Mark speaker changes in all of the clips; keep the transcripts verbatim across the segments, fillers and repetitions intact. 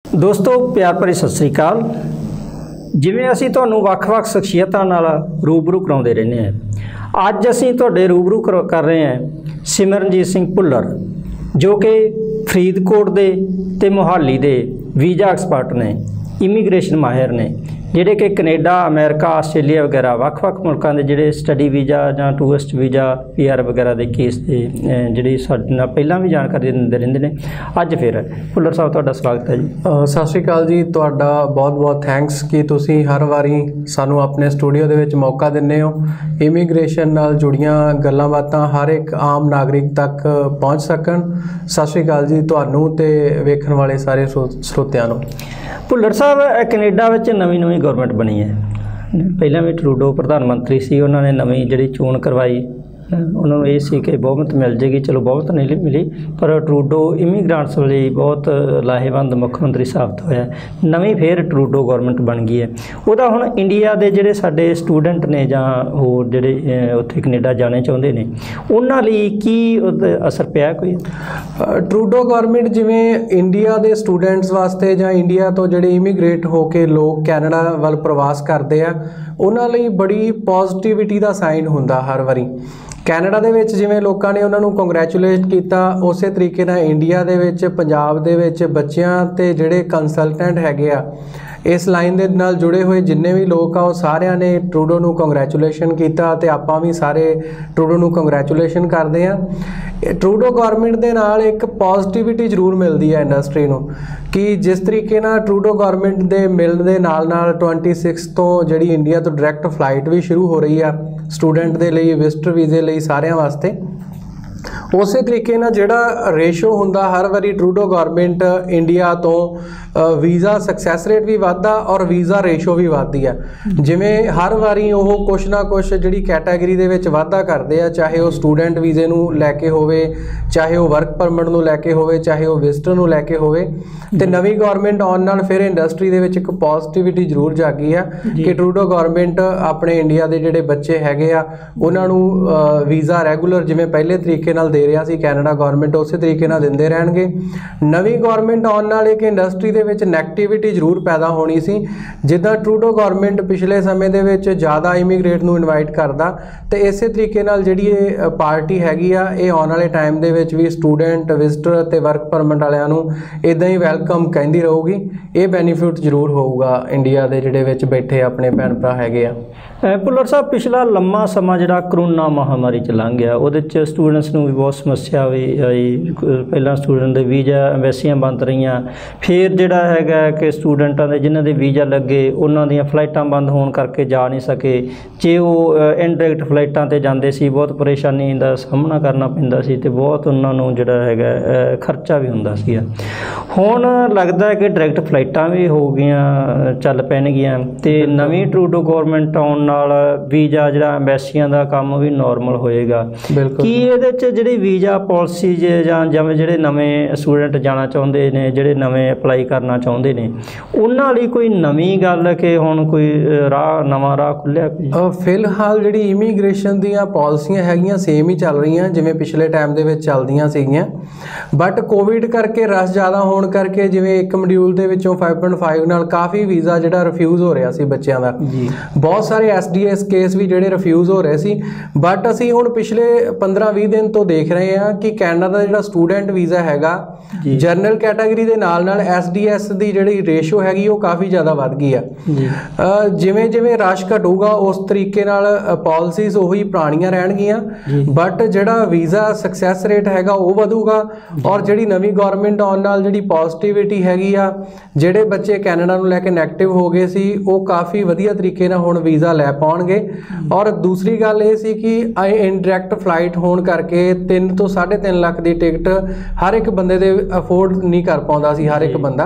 Speaker 1: दोस्तों प्यार भरी सत श्री अकाल। जिवें असीं तुहानूं वख-वख शख्सियतां नाल रूबरू कराउंदे रहने हैं, अज असीं तुहाडे रूबरू कर रहे हैं सिमरनजीत सिंह भुल्लर, जो कि फरीदकोट दे ते मोहाली दे वीज़ा एक्सपर्ट ने, इमीग्रेशन माहिर ने, जिहड़े कि कनेडा, अमेरिका, आस्ट्रेलिया वगैरह वख-वख मुल्कां दे जिहड़े स्टडी वीज़ा जां टूरिस्ट वीज़ा, पी आर वगैरह दे केस दे जिहड़ी साडे नाल पहिलां भी जानकारी दिंदे रहिंदे ने। अज फिर भुल्लर साहब तुहाडा स्वागत है जी।
Speaker 2: सत श्री अकाल जी, तुहाडा बहुत बहुत थैंक्स कि तुसीं हर वारी सानूं अपने स्टूडियो दे विच मौका दिंदे हो। इमीग्रेशन नाल जुड़ियां गल्लां बातां हर एक आम नागरिक तक पहुँच सकन। सत श्री अकाल जी तुहानूं ते वेखण वाले सारे श्रोतिਆਂ ਨੂੰ।
Speaker 1: भुल्लर साहब, कनेडा विच नवीं नवीं गवर्नमेंट बनी है, पहले भी ट्रूडो प्रधानमंत्री सी, उन्होंने नवीं जिहड़ी चोण करवाई, उन्होंने ये सी कि बहुमत मिल जाएगी, चलो बहुमत नहीं मिली, पर ट्रूडो इमीग्रांट्स वाली बहुत लाहेवंद मुख्यमंत्री साबित होया। नवीं फिर ट्रूडो गवर्नमेंट बन गई है। उहदा हुण इंडिया के जिहड़े साडे स्टूडेंट ने जां होर जिहड़े उत्थे कनेडा जाने चाहुंदे ने, उन्हां लई की असर पिया कोई?
Speaker 2: ट्रूडो गवर्नमेंट जिवें इंडिया के स्टूडेंट्स वास्ते जां इंडिया तो जिहड़े इमीग्रेट होके लोग कैनेडा वल प्रवास करते हैं, उन्हां लई बड़ी पॉजिटिविटी का साइन हुंदा हर वारी। कैनेडा दे विच जिवें लोकां ने उन्हां नूं कंग्रैचुलेट कीता, उस तरीके नाल इंडिया दे विच पंजाब दे विच बच्चियां ते जिहड़े कंसलटेंट हैगे आ इस लाइन दे नाल जुड़े हुए जिन्ने भी लोग आ, सारिਆਂ ने ट्रूडो नूं कंग्रैचुलेशन कीता ते आपां भी सारे ट्रूडो नूं कंग्रैचुलेशन करदे आ। ट्रूडो गवर्नमेंट दे नाल एक पॉजिटिविटी जरूर मिलदी है इंडस्ट्री नूं कि जिस तरीके नाल ट्रूडो गवर्नमेंट दे मिलण दे नाल नाल ट्वेंटी सिक्स तो जिहड़ी इंडिया तो डायरैक्ट फ्लाइट भी शुरू हो रही है स्टूडेंट दे लई, विजिटर वीज़े लई सारिਆਂ वास्ते। उस तरीके नाल जिहड़ा रेशो हुंदा हर वारी ट्रूडो गवर्नमेंट इंडिया तो वीज़ा सक्सैस रेट भी वधदा और वीज़ा रेशो भी वधदी है। जिवें हर वारी वो कुछ ना कुछ जिहड़ी कैटागरी दे विच वाधा करदे आ, चाहे वो स्टूडेंट वीज़े नूं लैके होवे, चाहे वो वर्क परमिट नूं लैके होवे, चाहे वो विजिटर नूं लैके होवे। ते नवीं गवर्नमेंट आउण नाल फिर इंडस्ट्री दे विच एक पॉजिटिविटी जरूर जागी है कि ट्रूडो गवर्नमेंट अपने इंडिया दे जिहड़े बच्चे हैगे आ उन्हां नूं वीज़ा रैगूलर जिवें पहले तरीके नाल दे रहा सी कैनेडा गवर्नमेंट उस तरीके नाल दिंदे रहणगे। नवीं गवर्नमेंट आउण नाल एक इंडस्ट्री दे विच नैगेटिविटी जरूर पैदा होनी सी, जिद्दां ट्रूडो गवर्नमेंट पिछले समय दे विच ज़्यादा इमीग्रेट नूं इनवाइट करदा ते इसे तरीके नाल जिहड़ी ये पार्टी हैगी आ ये आउण वाले टाइम दे विच भी स्टूडेंट, विजिटर ते वर्क परमिट वालियां नूं इदां ही वैलकम कहंदी रहूगी। ये बेनीफिट जरूर होऊगा इंडिया दे जिहड़े विच बैठे अपने भैन भरा हैगे आ।
Speaker 1: भुल्लर साहब, पिछला लंबा समा जिहड़ा करोना महामारी च लंघ गया, उहदे च स्टूडेंट्स नूं भी बहुत समस्या भी आई। पहला स्टूडेंट दे वीज़ा एम्बेसियां बंद रहियां, फिर जिहड़ा हैगा कि स्टूडेंटां दे जिन्हां दे वीज़ा लगे उन्हां दीयां फ्लाइटां बंद होण करके जा नहीं सके। जे वो इनडायरैक्ट फ्लाइटां ते जांदे सी बहुत परेशानी दा सामना करना पैंदा सी ते बहुत उन्हां नूं जिहड़ा हैगा खर्चा भी हुंदा सीगा। हुण लगदा है कि डायरैक्ट फ्लाइटां भी हो गईयां, चल पैणगीਆਂ ते नवीं ट्रूडो गवर्नमेंट आउण नाल वीज़ा जिहड़ा एम्बेसियां दा काम भी नॉर्मल होएगा। की इहदे च जिहड़ी वीज़ा पॉलिसी जां जिवें जिहड़े नवें स्टूडेंट जाना चाहुंदे ने, जिहड़े नवें अपलाई करना चाहुंदे ने, उन्हां लई कोई नवीं गल कि हुण कोई राह नवां राह खुल्लिया कोई?
Speaker 2: फिलहाल जिहड़ी इमीग्रेशन दीयां पॉलिसियां हैगियां सेम ही चल रहीआं जिवें पिछले टाइम दे विच चलदियां सीगीआं, बट कोविड करके रश ज़्यादा होण करके जिवें एक मॉड्यूल दे विचों फाइव पॉइंट फाइव नाल काफ़ी वीज़ा जिहड़ा रिफ्यूज़ हो रहा सी बच्चों का। बहुत सारे एस डी एस केस भी जिहड़े रिफ्यूज़ हो रहे सी, बट असीं हुण पिछले पंद्रह बीस दिन तो देख रहे हैं कि कैनेडा का जिहड़ा स्टूडेंट वीज़ा हैगा जनरल कैटागरी दे नाल नाल एस डी एस की जिहड़ी रेशो हैगी वो काफ़ी ज़्यादा वध गई है। जिवें जिवें रश घटूगा उस तरीके नाल पॉलिसीज़ उही पुराणियां रहणगीआं, बट जिहड़ा वीज़ा सक्सैस रेट हैगा वो वधूगा और जिहड़ी नवीं गवर्नमेंट आउण नाल जिहड़ी पॉजिटिविटी हैगी आ, जिहड़े बच्चे कैनेडा नूं लैके नैगेटिव हो गए सी वो काफ़ी वधिया तरीके नाल हुण वीज़ा लै पाउणगे। और दूसरी गल ये सी कि इनडायरैक्ट फ्लाइट होण करके तीन तो साढ़े तीन लाख की टिकट हर एक बंदे दे अफोर्ड नहीं कर पाउंदा सी हर एक बंदा।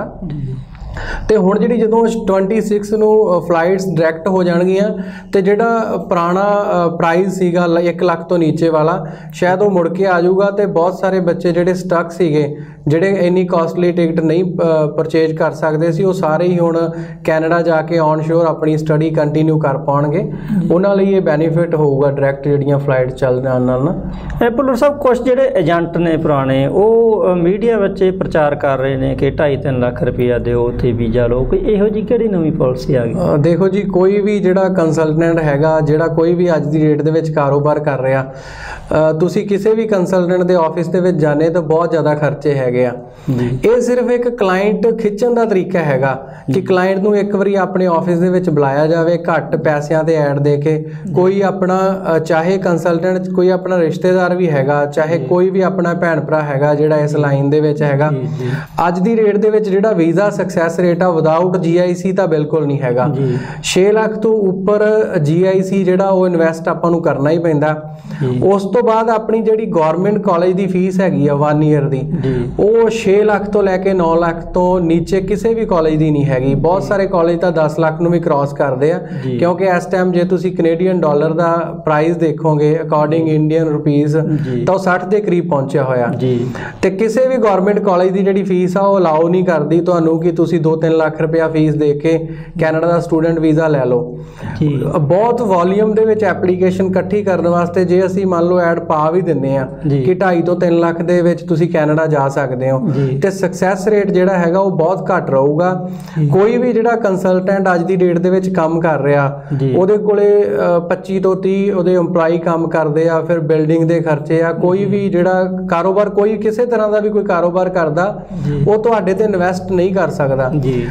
Speaker 2: तो हुण जिहड़ी जदों ट्वेंटी सिक्स नूं फ्लाइट्स डायरैक्ट हो जाणगीआं ते जिहड़ा पुराना प्राइस सीगा एक लाख तो नीचे वाला शायद वो मुड़ के आ जाऊगा ते बहुत सारे बच्चे जिहड़े स्टक सीगे ਜਿਹੜੇ ਇੰਨੀ ਕਾਸਟਲੀ ਟਿਕਟ ਨਹੀਂ ਪਰਚੇਜ ਕਰ ਸਕਦੇ ਸੀ, ਉਹ ਸਾਰੇ ਹੀ ਹੁਣ ਕੈਨੇਡਾ ਜਾ ਕੇ ਔਨ ਸ਼ੋਰ ਆਪਣੀ ਸਟੱਡੀ ਕੰਟੀਨਿਊ ਕਰ ਪਾਉਣਗੇ। ਉਹਨਾਂ ਲਈ ਇਹ ਬੈਨੀਫਿਟ ਹੋਊਗਾ ਡਾਇਰੈਕਟ ਜਿਹੜੀਆਂ ਫਲਾਈਟ ਚੱਲ ਜਾਣ ਨਾਲ ਨਾ।
Speaker 1: ਇਹ ਭੁੱਲਰ ਸਾਹਿਬ ਕੁਛ ਜਿਹੜੇ ਏਜੰਟ ਨੇ ਪੁਰਾਣੇ ਉਹ ਮੀਡੀਆ ਵਿੱਚ ਪ੍ਰਚਾਰ ਕਰ ਰਹੇ ਨੇ ਕਿ ਢਾਈ ਤਿੰਨ ਲੱਖ ਰੁਪਇਆ ਦਿਓ ਉੱਥੇ ਵੀਜ਼ਾ ਲਓ, ਕੋਈ ਇਹੋ ਜਿਹੀ ਕਿਹੜੀ ਨਵੀਂ ਪਾਲਿਸੀ ਆ ਗਈ?
Speaker 2: ਦੇਖੋ ਜੀ, ਕੋਈ ਵੀ ਜਿਹੜਾ ਕੰਸਲਟੈਂਟ ਹੈਗਾ, ਜਿਹੜਾ ਕੋਈ ਵੀ ਅੱਜ ਦੀ ਡੇਟ ਦੇ ਵਿੱਚ ਕਾਰੋਬਾਰ ਕਰ ਰਿਹਾ, ਤੁਸੀਂ ਕਿਸੇ ਵੀ ਕੰਸਲਟੈਂਟ ਦੇ ਆਫਿਸ ਦੇ ਵਿੱਚ ਜਾਣੇ ਤਾਂ ਬਹੁਤ ਜ਼ਿਆਦਾ ਖਰਚੇ ਹੈਗੇ ਆ। ਇਹ ਸਿਰਫ ਇੱਕ ਕਲਾਇੰਟ ਖਿੱਚਣ ਦਾ ਤਰੀਕਾ ਹੈਗਾ ਕਿ ਕਲਾਇੰਟ ਨੂੰ ਇੱਕ ਵਾਰੀ ਆਪਣੇ ਆਫਿਸ ਦੇ ਵਿੱਚ ਬੁਲਾਇਆ ਜਾਵੇ ਘੱਟ ਪੈਸਿਆਂ ਤੇ ਐਡ ਦੇ ਕੇ। ਕੋਈ ਆਪਣਾ ਚਾਹੇ ਕੰਸਲਟੈਂਟ ਕੋਈ ਆਪਣਾ ਰਿਸ਼ਤੇਦਾਰ ਵੀ ਹੈਗਾ, ਚਾਹੇ ਕੋਈ ਵੀ ਆਪਣਾ ਭੈਣ ਭਰਾ ਹੈਗਾ ਜਿਹੜਾ ਇਸ ਲਾਈਨ ਦੇ ਵਿੱਚ ਹੈਗਾ, ਅੱਜ ਦੀ ਰੇਟ ਦੇ ਵਿੱਚ ਜਿਹੜਾ ਵੀਜ਼ਾ ਸਕਸੈਸ ਰੇਟ ਆ ਵਿਦਆਊਟ ਜੀ ਆਈ ਸੀ ਤਾਂ ਬਿਲਕੁਲ ਨਹੀਂ ਹੈਗਾ। ਛੇ ਲੱਖ ਤੋਂ ਉੱਪਰ ਜੀ ਆਈ ਸੀ ਜਿਹੜਾ ਉਹ ਇਨਵੈਸਟ ਆਪਾਂ ਨੂੰ ਕਰਨਾ ਹੀ ਪੈਂਦਾ। ਉਸ ਤੋਂ ਬਾਅਦ ਆਪਣੀ ਜਿਹੜੀ ਗਵਰਨਮੈਂਟ ਕਾਲਜ ਦੀ ਫੀਸ ਹੈਗੀ ਆ ਵਨ ਈਅਰ ਦੀ, ਉਹ ਛੇ ਲੱਖ ਤੋਂ ਲੈ ਕੇ ਨੌ ਲੱਖ ਤੋਂ ਨੀਚੇ ਕਿਸੇ ਵੀ ਕਾਲਜ ਦੀ ਨਹੀਂ ਹੈਗੀ। ਬਹੁਤ ਸਾਰੇ ਕਾਲਜ ਤਾਂ ਦਸ ਲੱਖ ਨੂੰ ਵੀ ਕ੍ਰਾਸ ਕਰਦੇ ਆ, ਕਿਉਂਕਿ ਇਸ ਟਾਈਮ ਜੇ ਤੁਸੀਂ ਕੈਨੇਡੀਅਨ ਡਾਲਰ ਦਾ ਪ੍ਰਾਈਸ ਦੇਖੋਗੇ ਅਕੋਰਡਿੰਗ ਇੰਡੀਅਨ ਰੁਪੀਸ ਤਾਂ ਉਹ ਸੱਠ ਦੇ ਕਰੀਬ ਪਹੁੰਚਿਆ ਹੋਇਆ। ਤੇ ਕਿਸੇ ਵੀ ਗਵਰਨਮੈਂਟ ਕਾਲਜ ਦੀ ਜਿਹੜੀ ਫੀਸ ਆ ਉਹ ਅਲਾਉ ਨਹੀਂ ਕਰਦੀ ਤੁਹਾਨੂੰ ਕਿ ਤੁਸੀਂ ਦੋ ਤਿੰਨ ਲੱਖ ਰੁਪਇਆ ਫੀਸ ਦੇ ਕੇ ਕੈਨੇਡਾ ਦਾ ਸਟੂਡੈਂਟ ਵੀਜ਼ਾ ਲੈ ਲਓ। ਬਹੁਤ ਵੋਲੀਅਮ ਦੇ ਵਿੱਚ ਐਪਲੀਕੇਸ਼ਨ ਇਕੱਠੀ ਕਰਨ ਵਾਸਤੇ ਜੇ ਅਸੀਂ ਮੰਨ ਲਓ ਐਡ ਪਾ ਵੀ ਦਿੰਨੇ ਆ ਕਿ ਢਾਈ ਤੋਂ ਤਿੰਨ ਲੱਖ ਦੇ ਵਿੱਚ ਤੁਸੀਂ ਕੈਨੇਡਾ ਜਾ ਸਕਦੇ ਹੋ, ਤੇ ਸਕਸੈਸ ਰੇਟ ਜਿਹੜਾ ਹੈਗਾ ਉਹ ਬਹੁਤ ਘੱਟ ਰਹੂਗਾ। ਕੋਈ ਵੀ ਜਿਹੜਾ ਕੰਸਲਟੈਂਟ ਅੱਜ ਦੀ ਡੇਟ ਦੇ ਵਿੱਚ ਕੰਮ ਕਰ ਰਿਹਾ, ਉਹਦੇ ਕੋਲੇ ਪੱਚੀ ਤੋਂ ਤੀਹ ਉਹਦੇ EMPLOYE ਕੰਮ ਕਰਦੇ ਆ, ਫਿਰ ਬਿਲਡਿੰਗ ਦੇ ਖਰਚੇ ਆ। ਕੋਈ ਵੀ ਜਿਹੜਾ ਕਾਰੋਬਾਰ, ਕੋਈ ਕਿਸੇ ਤਰ੍ਹਾਂ ਦਾ ਵੀ ਕੋਈ ਕਾਰੋਬਾਰ ਕਰਦਾ, ਉਹ ਤੁਹਾਡੇ ਤੇ ਇਨਵੈਸਟ ਨਹੀਂ ਕਰ ਸਕਦਾ।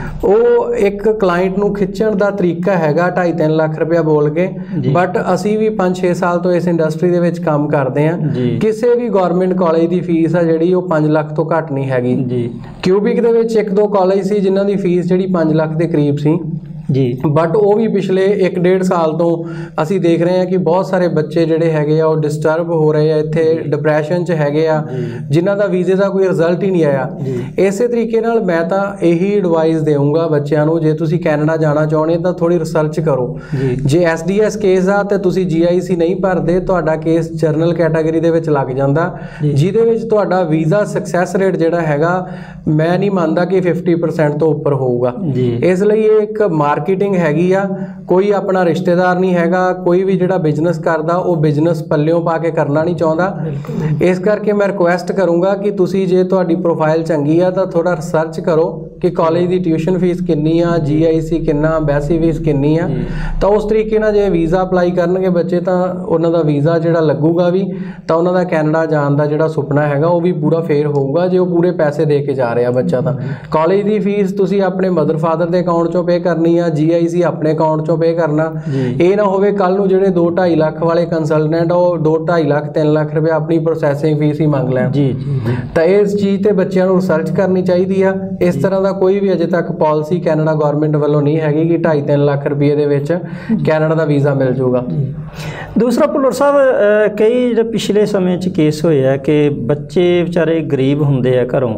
Speaker 2: ਉਹ ਇੱਕ ਕਲਾਇੰਟ ਨੂੰ ਖਿੱਚਣ ਦਾ ਤਰੀਕਾ ਹੈਗਾ ਢਾਈ ਤਿੰਨ ਲੱਖ ਰੁਪਇਆ ਬੋਲ ਕੇ। ਬਟ ਅਸੀਂ ਵੀ ਪੰਜ ਛੇ ਸਾਲ ਤੋਂ ਇਸ ਇੰਡਸਟਰੀ ਦੇ ਵਿੱਚ ਕੰਮ ਕਰਦੇ ਆ। ਕਿਸੇ ਵੀ ਗਵਰਨਮੈਂਟ ਕਾਲਜ ਦੀ ਫੀਸ ਆ ਜਿਹੜੀ ਉਹ ਪੰਜ ਲੱਖ ਤੋਂ ਘੱਟ ਨਹੀਂ ਹੈਗੀ। ਕਿਊਬਿਕ ਦੇ ਵਿੱਚ ਇੱਕ ਦੋ ਕਾਲਜ ਸੀ ਜਿਨ੍ਹਾਂ ਦੀ ਫੀਸ ਜਿਹੜੀ ਪੰਜ ਲੱਖ ਦੇ ਕਰੀਬ ਸੀ ਜੀ, ਬਟ ਉਹ ਵੀ ਪਿਛਲੇ ਇੱਕ ਡੇਢ ਸਾਲ ਤੋਂ ਅਸੀਂ ਦੇਖ ਰਹੇ ਹਾਂ ਕਿ ਬਹੁਤ ਸਾਰੇ ਬੱਚੇ ਜਿਹੜੇ ਹੈਗੇ ਆ ਉਹ ਡਿਸਟਰਬ ਹੋ ਰਹੇ ਆ, ਇੱਥੇ ਡਿਪਰੈਸ਼ਨ 'ਚ ਹੈਗੇ ਆ, ਜਿਨ੍ਹਾਂ ਦਾ ਵੀਜ਼ੇ ਦਾ ਕੋਈ ਰਿਜ਼ਲਟ ਹੀ ਨਹੀਂ ਆਇਆ। ਇਸੇ ਤਰੀਕੇ ਨਾਲ ਮੈਂ ਤਾਂ ਇਹੀ ਐਡਵਾਈਸ ਦੇਵਾਂਗਾ ਬੱਚਿਆਂ ਨੂੰ, ਜੇ ਤੁਸੀਂ ਕੈਨੇਡਾ ਜਾਣਾ ਚਾਹੁੰਦੇ ਤਾਂ ਥੋੜੀ ਰਿਸਰਚ ਕਰੋ। J S D S case ਆ ਤੇ ਤੁਸੀਂ ਜੀ ਆਈ ਸੀ ਨਹੀਂ ਭਰਦੇ, ਤੁਹਾਡਾ ਕੇਸ ਜਰਨਲ ਕੈਟਾਗਰੀ ਦੇ ਵਿੱਚ ਲੱਗ ਜਾਂਦਾ, ਜਿਹਦੇ ਵਿੱਚ ਤੁਹਾਡਾ ਵੀਜ਼ਾ ਸਕਸੈਸ ਰੇਟ ਜਿਹੜਾ ਹੈਗਾ ਮੈਂ ਨਹੀਂ ਮੰਨਦਾ ਕਿ ਫਿਫਟੀ ਪਰਸੈਂਟ ਤੋਂ ਉੱਪਰ ਹੋਊਗਾ। ਇਸ ਲਈ ਇਹ ਇੱਕ ਮਾਰਕੀਟਿੰਗ ਹੈਗੀ ਆ, ਕੋਈ ਆਪਣਾ ਰਿਸ਼ਤੇਦਾਰ ਨਹੀਂ ਹੈਗਾ। ਕੋਈ ਵੀ ਜਿਹੜਾ ਬਿਜ਼ਨਸ ਕਰਦਾ ਉਹ ਬਿਜ਼ਨਸ ਪੱਲਿਓਂ ਪਾ ਕੇ ਕਰਨਾ ਨਹੀਂ ਚਾਹੁੰਦਾ। ਇਸ ਕਰਕੇ ਮੈਂ ਰਿਕੁਐਸਟ ਕਰੂੰਗਾ ਕਿ ਤੁਸੀਂ ਜੇ ਤੁਹਾਡੀ ਪ੍ਰੋਫਾਈਲ ਚੰਗੀ ਆ ਤਾਂ ਥੋੜਾ ਰਿਸਰਚ ਕਰੋ ਕਿ ਕਾਲਜ ਦੀ ਟਿਊਸ਼ਨ ਫੀਸ ਕਿੰਨੀ ਆ, ਜੀ ਆਈ ਸੀ ਕਿੰਨਾ, ਬੈਸੀ ਫੀਸ ਕਿੰਨੀ ਆ, ਤਾਂ ਉਸ ਤਰੀਕੇ ਨਾਲ ਜੇ ਵੀਜ਼ਾ ਅਪਲਾਈ ਕਰਨਗੇ ਬੱਚੇ ਤਾਂ ਉਹਨਾਂ ਦਾ ਵੀਜ਼ਾ ਜਿਹੜਾ ਲੱਗੂਗਾ ਵੀ, ਤਾਂ ਉਹਨਾਂ ਦਾ ਕੈਨੇਡਾ ਜਾਣ ਦਾ ਜਿਹੜਾ ਸੁਪਨਾ ਹੈਗਾ ਉਹ ਵੀ ਪੂਰਾ ਫੇਰ ਹੋਊਗਾ ਜੇ ਉਹ ਪੂਰੇ ਪੈਸੇ ਦੇ ਕੇ ਜਾ ਰਿਹਾ ਬੱਚਾ। ਤਾਂ ਕਾਲਜ ਦੀ ਫੀਸ ਤੁਸੀਂ ਆਪਣੇ ਮਦਰ ਫਾਦਰ ਦੇ ਅਕਾਊਂਟ 'ਚੋਂ ਪੇ ਕਰਨੀ ਆ, ਜੀ ਆਈ ਸੀ ਆਪਣੇ ਅਕਾਊਂਟ 'ਚੋਂ ਪੇ ਕਰਨਾ। ਇਹ ਨਾ ਹੋਵੇ ਕੱਲ ਨੂੰ ਜਿਹੜੇ ਦੋ ਢਾਈ ਲੱਖ ਵਾਲੇ ਕੰਸਲਟੈਂਟ ਉਹ ਦੋ ਢਾਈ ਲੱਖ ਤਿੰਨ ਲੱਖ ਰੁਪਏ ਆਪਣੀ ਪ੍ਰੋਸੈਸਿੰਗ ਫੀਸ ਹੀ ਮੰਗ ਲੈਣ। ਜੀ ਜੀ ਤਾਂ ਇਸ ਚੀਜ਼ ਤੇ ਬੱਚਿਆਂ ਨੂੰ ਰਿਸਰਚ ਕਰਨੀ ਚਾਹੀਦੀ ਆ। ਇਸ ਤਰ੍ਹਾਂ ਦਾ ਕੋਈ ਵੀ ਅਜੇ ਤੱਕ ਪਾਲਿਸੀ ਕੈਨੇਡਾ ਗਵਰਨਮੈਂਟ ਵੱਲੋਂ ਨਹੀਂ ਹੈਗੀ ਕਿ ਢਾਈ ਤਿੰਨ ਲੱਖ ਰੁਪਏ ਦੇ ਵਿੱਚ ਕੈਨੇਡਾ ਦਾ ਵੀਜ਼ਾ ਮਿਲ ਜਾਊਗਾ।
Speaker 1: ਦੂਸਰਾ ਭੁੱਲਰ ਸਾਹਿਬ, ਕਈ ਜਿਹੜੇ ਪਿਛਲੇ ਸਮੇਂ 'ਚ ਕੇਸ ਹੋਏ ਆ ਕਿ ਬੱਚੇ ਵਿਚਾਰੇ ਗਰੀਬ ਹੁੰਦੇ ਆ ਘਰੋਂ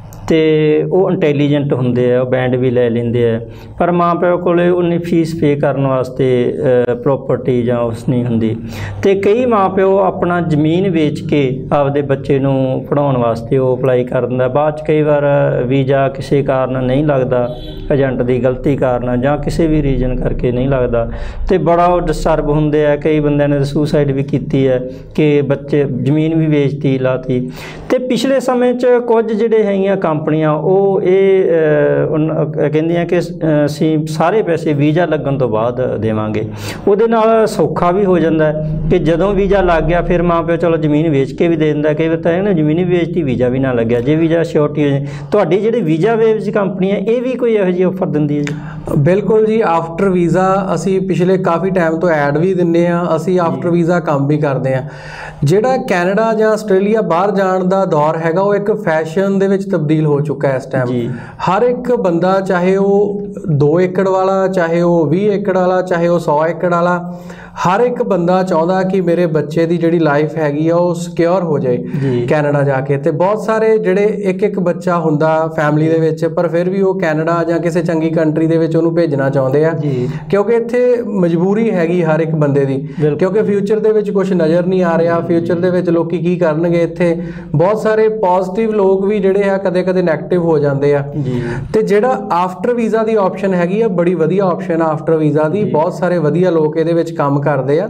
Speaker 1: ਅਤੇ ਉਹ ਇੰਟੈਲੀਜੈਂਟ ਹੁੰਦੇ ਆ, ਉਹ ਬੈਂਡ ਵੀ ਲੈ ਲੈਂਦੇ ਆ, ਪਰ ਮਾਂ ਪਿਓ ਕੋਲ ਉਨੀ ਫੀਸ ਪੇ ਕਰਨ ਵਾਸਤੇ ਪ੍ਰੋਪਰਟੀ ਜਾਂ ਉਸ ਨਹੀਂ ਹੁੰਦੀ। ਅਤੇ ਕਈ ਮਾਂ ਪਿਓ ਆਪਣਾ ਜ਼ਮੀਨ ਵੇਚ ਕੇ ਆਪਦੇ ਬੱਚੇ ਨੂੰ ਪੜ੍ਹਾਉਣ ਵਾਸਤੇ ਉਹ ਅਪਲਾਈ ਕਰ ਦਿੰਦਾ। ਬਾਅਦ 'ਚ ਕਈ ਵਾਰ ਵੀਜ਼ਾ ਕਿਸੇ ਕਾਰਨ ਨਹੀਂ ਲੱਗਦਾ, ਏਜੰਟ ਦੀ ਗਲਤੀ ਕਾਰਨ ਜਾਂ ਕਿਸੇ ਵੀ ਰੀਜ਼ਨ ਕਰਕੇ ਨਹੀਂ ਲੱਗਦਾ, ਅਤੇ ਬੜਾ ਉਹ ਡਿਸਟਰਬ ਹੁੰਦੇ ਆ। ਕਈ ਬੰਦਿਆਂ ਨੇ ਸੁਸਾਈਡ ਵੀ ਕੀਤੀ ਹੈ ਕਿ ਬੱਚੇ ਜ਼ਮੀਨ ਵੀ ਵੇਚਤੀ ਲਾਤੀ। ਅਤੇ ਪਿਛਲੇ ਸਮੇਂ 'ਚ ਕੁਝ ਜਿਹੜੇ ਹੈਗੀਆਂ ਕੰਪਨੀਆਂ ਉਹ ਇਹ ਕਹਿੰਦੀਆਂ ਕਿ ਅਸੀਂ ਸਾਰੇ ਪੈਸੇ ਵੀਜ਼ਾ ਲੱਗਣ ਤੋਂ ਬਾਅਦ ਦੇਵਾਂਗੇ। ਉਹਦੇ ਨਾਲ ਸੌਖਾ ਵੀ ਹੋ ਜਾਂਦਾ ਕਿ ਜਦੋਂ ਵੀਜ਼ਾ ਲੱਗ ਗਿਆ ਫਿਰ ਮਾਂ ਪਿਓ ਚਲੋ ਜ਼ਮੀਨ ਵੇਚ ਕੇ ਵੀ ਦੇ ਦਿੰਦਾ। ਕਈ ਵਾਰ ਤਾਂ ਇਹ ਨਾ ਜ਼ਮੀਨ ਵੀ ਵੇਚਤੀ, ਵੀਜ਼ਾ ਵੀ ਨਾ ਲੱਗਿਆ। ਜੇ ਵੀਜ਼ਾ ਸ਼ੋਰਟੀ ਹੋ ਜਾਏ, ਤੁਹਾਡੀ ਜਿਹੜੀ ਵੀਜ਼ਾ ਵੇਵਜ਼ ਕੰਪਨੀ ਹੈ ਇਹ ਵੀ ਕੋਈ ਇਹੋ ਜਿਹੀ ਆਫਰ ਦਿੰਦੀ ਹੈ ਜੀ?
Speaker 2: ਬਿਲਕੁਲ ਜੀ, ਆਫਟਰ ਵੀਜ਼ਾ ਅਸੀਂ ਪਿਛਲੇ ਕਾਫੀ ਟਾਈਮ ਤੋਂ ਐਡ ਵੀ ਦਿੰਦੇ ਹਾਂ, ਅਸੀਂ ਆਫਟਰ ਵੀਜ਼ਾ ਕੰਮ ਵੀ ਕਰਦੇ ਹਾਂ। ਜਿਹੜਾ ਕੈਨੇਡਾ ਜਾਂ ਆਸਟ੍ਰੇਲੀਆ ਬਾਹਰ ਜਾਣ ਦਾ ਦੌਰ ਹੈਗਾ ਉਹ ਇੱਕ ਫੈਸ਼ਨ ਦੇ ਵਿੱਚ ਤਬਦੀਲ ਹੋ ਚੁੱਕਾ ਇਸ ਟਾਈਮ। ਹਰ ਇੱਕ ਬੰਦਾ, ਚਾਹੇ ਉਹ ਦੋ ਏਕੜ ਵਾਲਾ, ਚਾਹੇ ਉਹ ਵੀਹ ਏਕੜ ਵਾਲਾ, ਚਾਹੇ ਉਹ ਸੌ ਏਕੜ ਵਾਲਾ, ਹਰ ਇੱਕ ਬੰਦਾ ਚਾਹੁੰਦਾ ਕਿ ਮੇਰੇ ਬੱਚੇ ਦੀ ਜਿਹੜੀ ਲਾਈਫ ਹੈਗੀ ਆ ਉਹ ਸਿਕਿਉਰ ਹੋ ਜਾਏ ਕੈਨੇਡਾ ਜਾ ਕੇ। ਤੇ ਬਹੁਤ ਸਾਰੇ ਜਿਹੜੇ ਇੱਕ ਇੱਕ ਬੱਚਾ ਹੁੰਦਾ ਫੈਮਿਲੀ ਦੇ ਵਿੱਚ, ਪਰ ਫਿਰ ਵੀ ਉਹ ਕੈਨੇਡਾ ਜਾਂ ਕਿਸੇ ਚੰਗੀ ਕੰਟਰੀ ਦੇ ਵਿੱਚ ਉਹਨੂੰ ਭੇਜਣਾ ਚਾਹੁੰਦੇ ਆ, ਕਿਉਂਕਿ ਇੱਥੇ ਮਜਬੂਰੀ ਹੈਗੀ ਹਰ ਇੱਕ ਬੰਦੇ ਦੀ, ਕਿਉਂਕਿ ਫਿਊਚਰ ਦੇ ਵਿੱਚ ਕੁਝ ਨਜ਼ਰ ਨਹੀਂ ਆ ਰਿਹਾ। ਫਿਊਚਰ ਦੇ ਵਿੱਚ ਲੋਕੀ ਕੀ ਕਰਨਗੇ, ਇੱਥੇ ਬਹੁਤ ਸਾਰੇ ਪੋਜ਼ਿਟਿਵ ਲੋਕ ਵੀ ਜਿਹੜੇ ਆ ਕਦੇ ਕਦੇ ਨੈਗੇਟਿਵ ਹੋ ਜਾਂਦੇ ਆ। ਤੇ ਜਿਹੜਾ ਆਫਟਰ ਵੀਜ਼ਾ ਦੀ ਆਪਸ਼ਨ ਹੈਗੀ ਆ, ਬੜੀ ਵਧੀਆ ਆਪਸ਼ਨ ਆ ਆਫਟਰ ਵੀਜ਼ਾ ਦੀ। ਬਹੁਤ ਸਾਰੇ ਵਧੀਆ ਲੋਕ ਇਹਦੇ ਵਿੱਚ ਕੰਮ ਕਰਦੇ ਆ।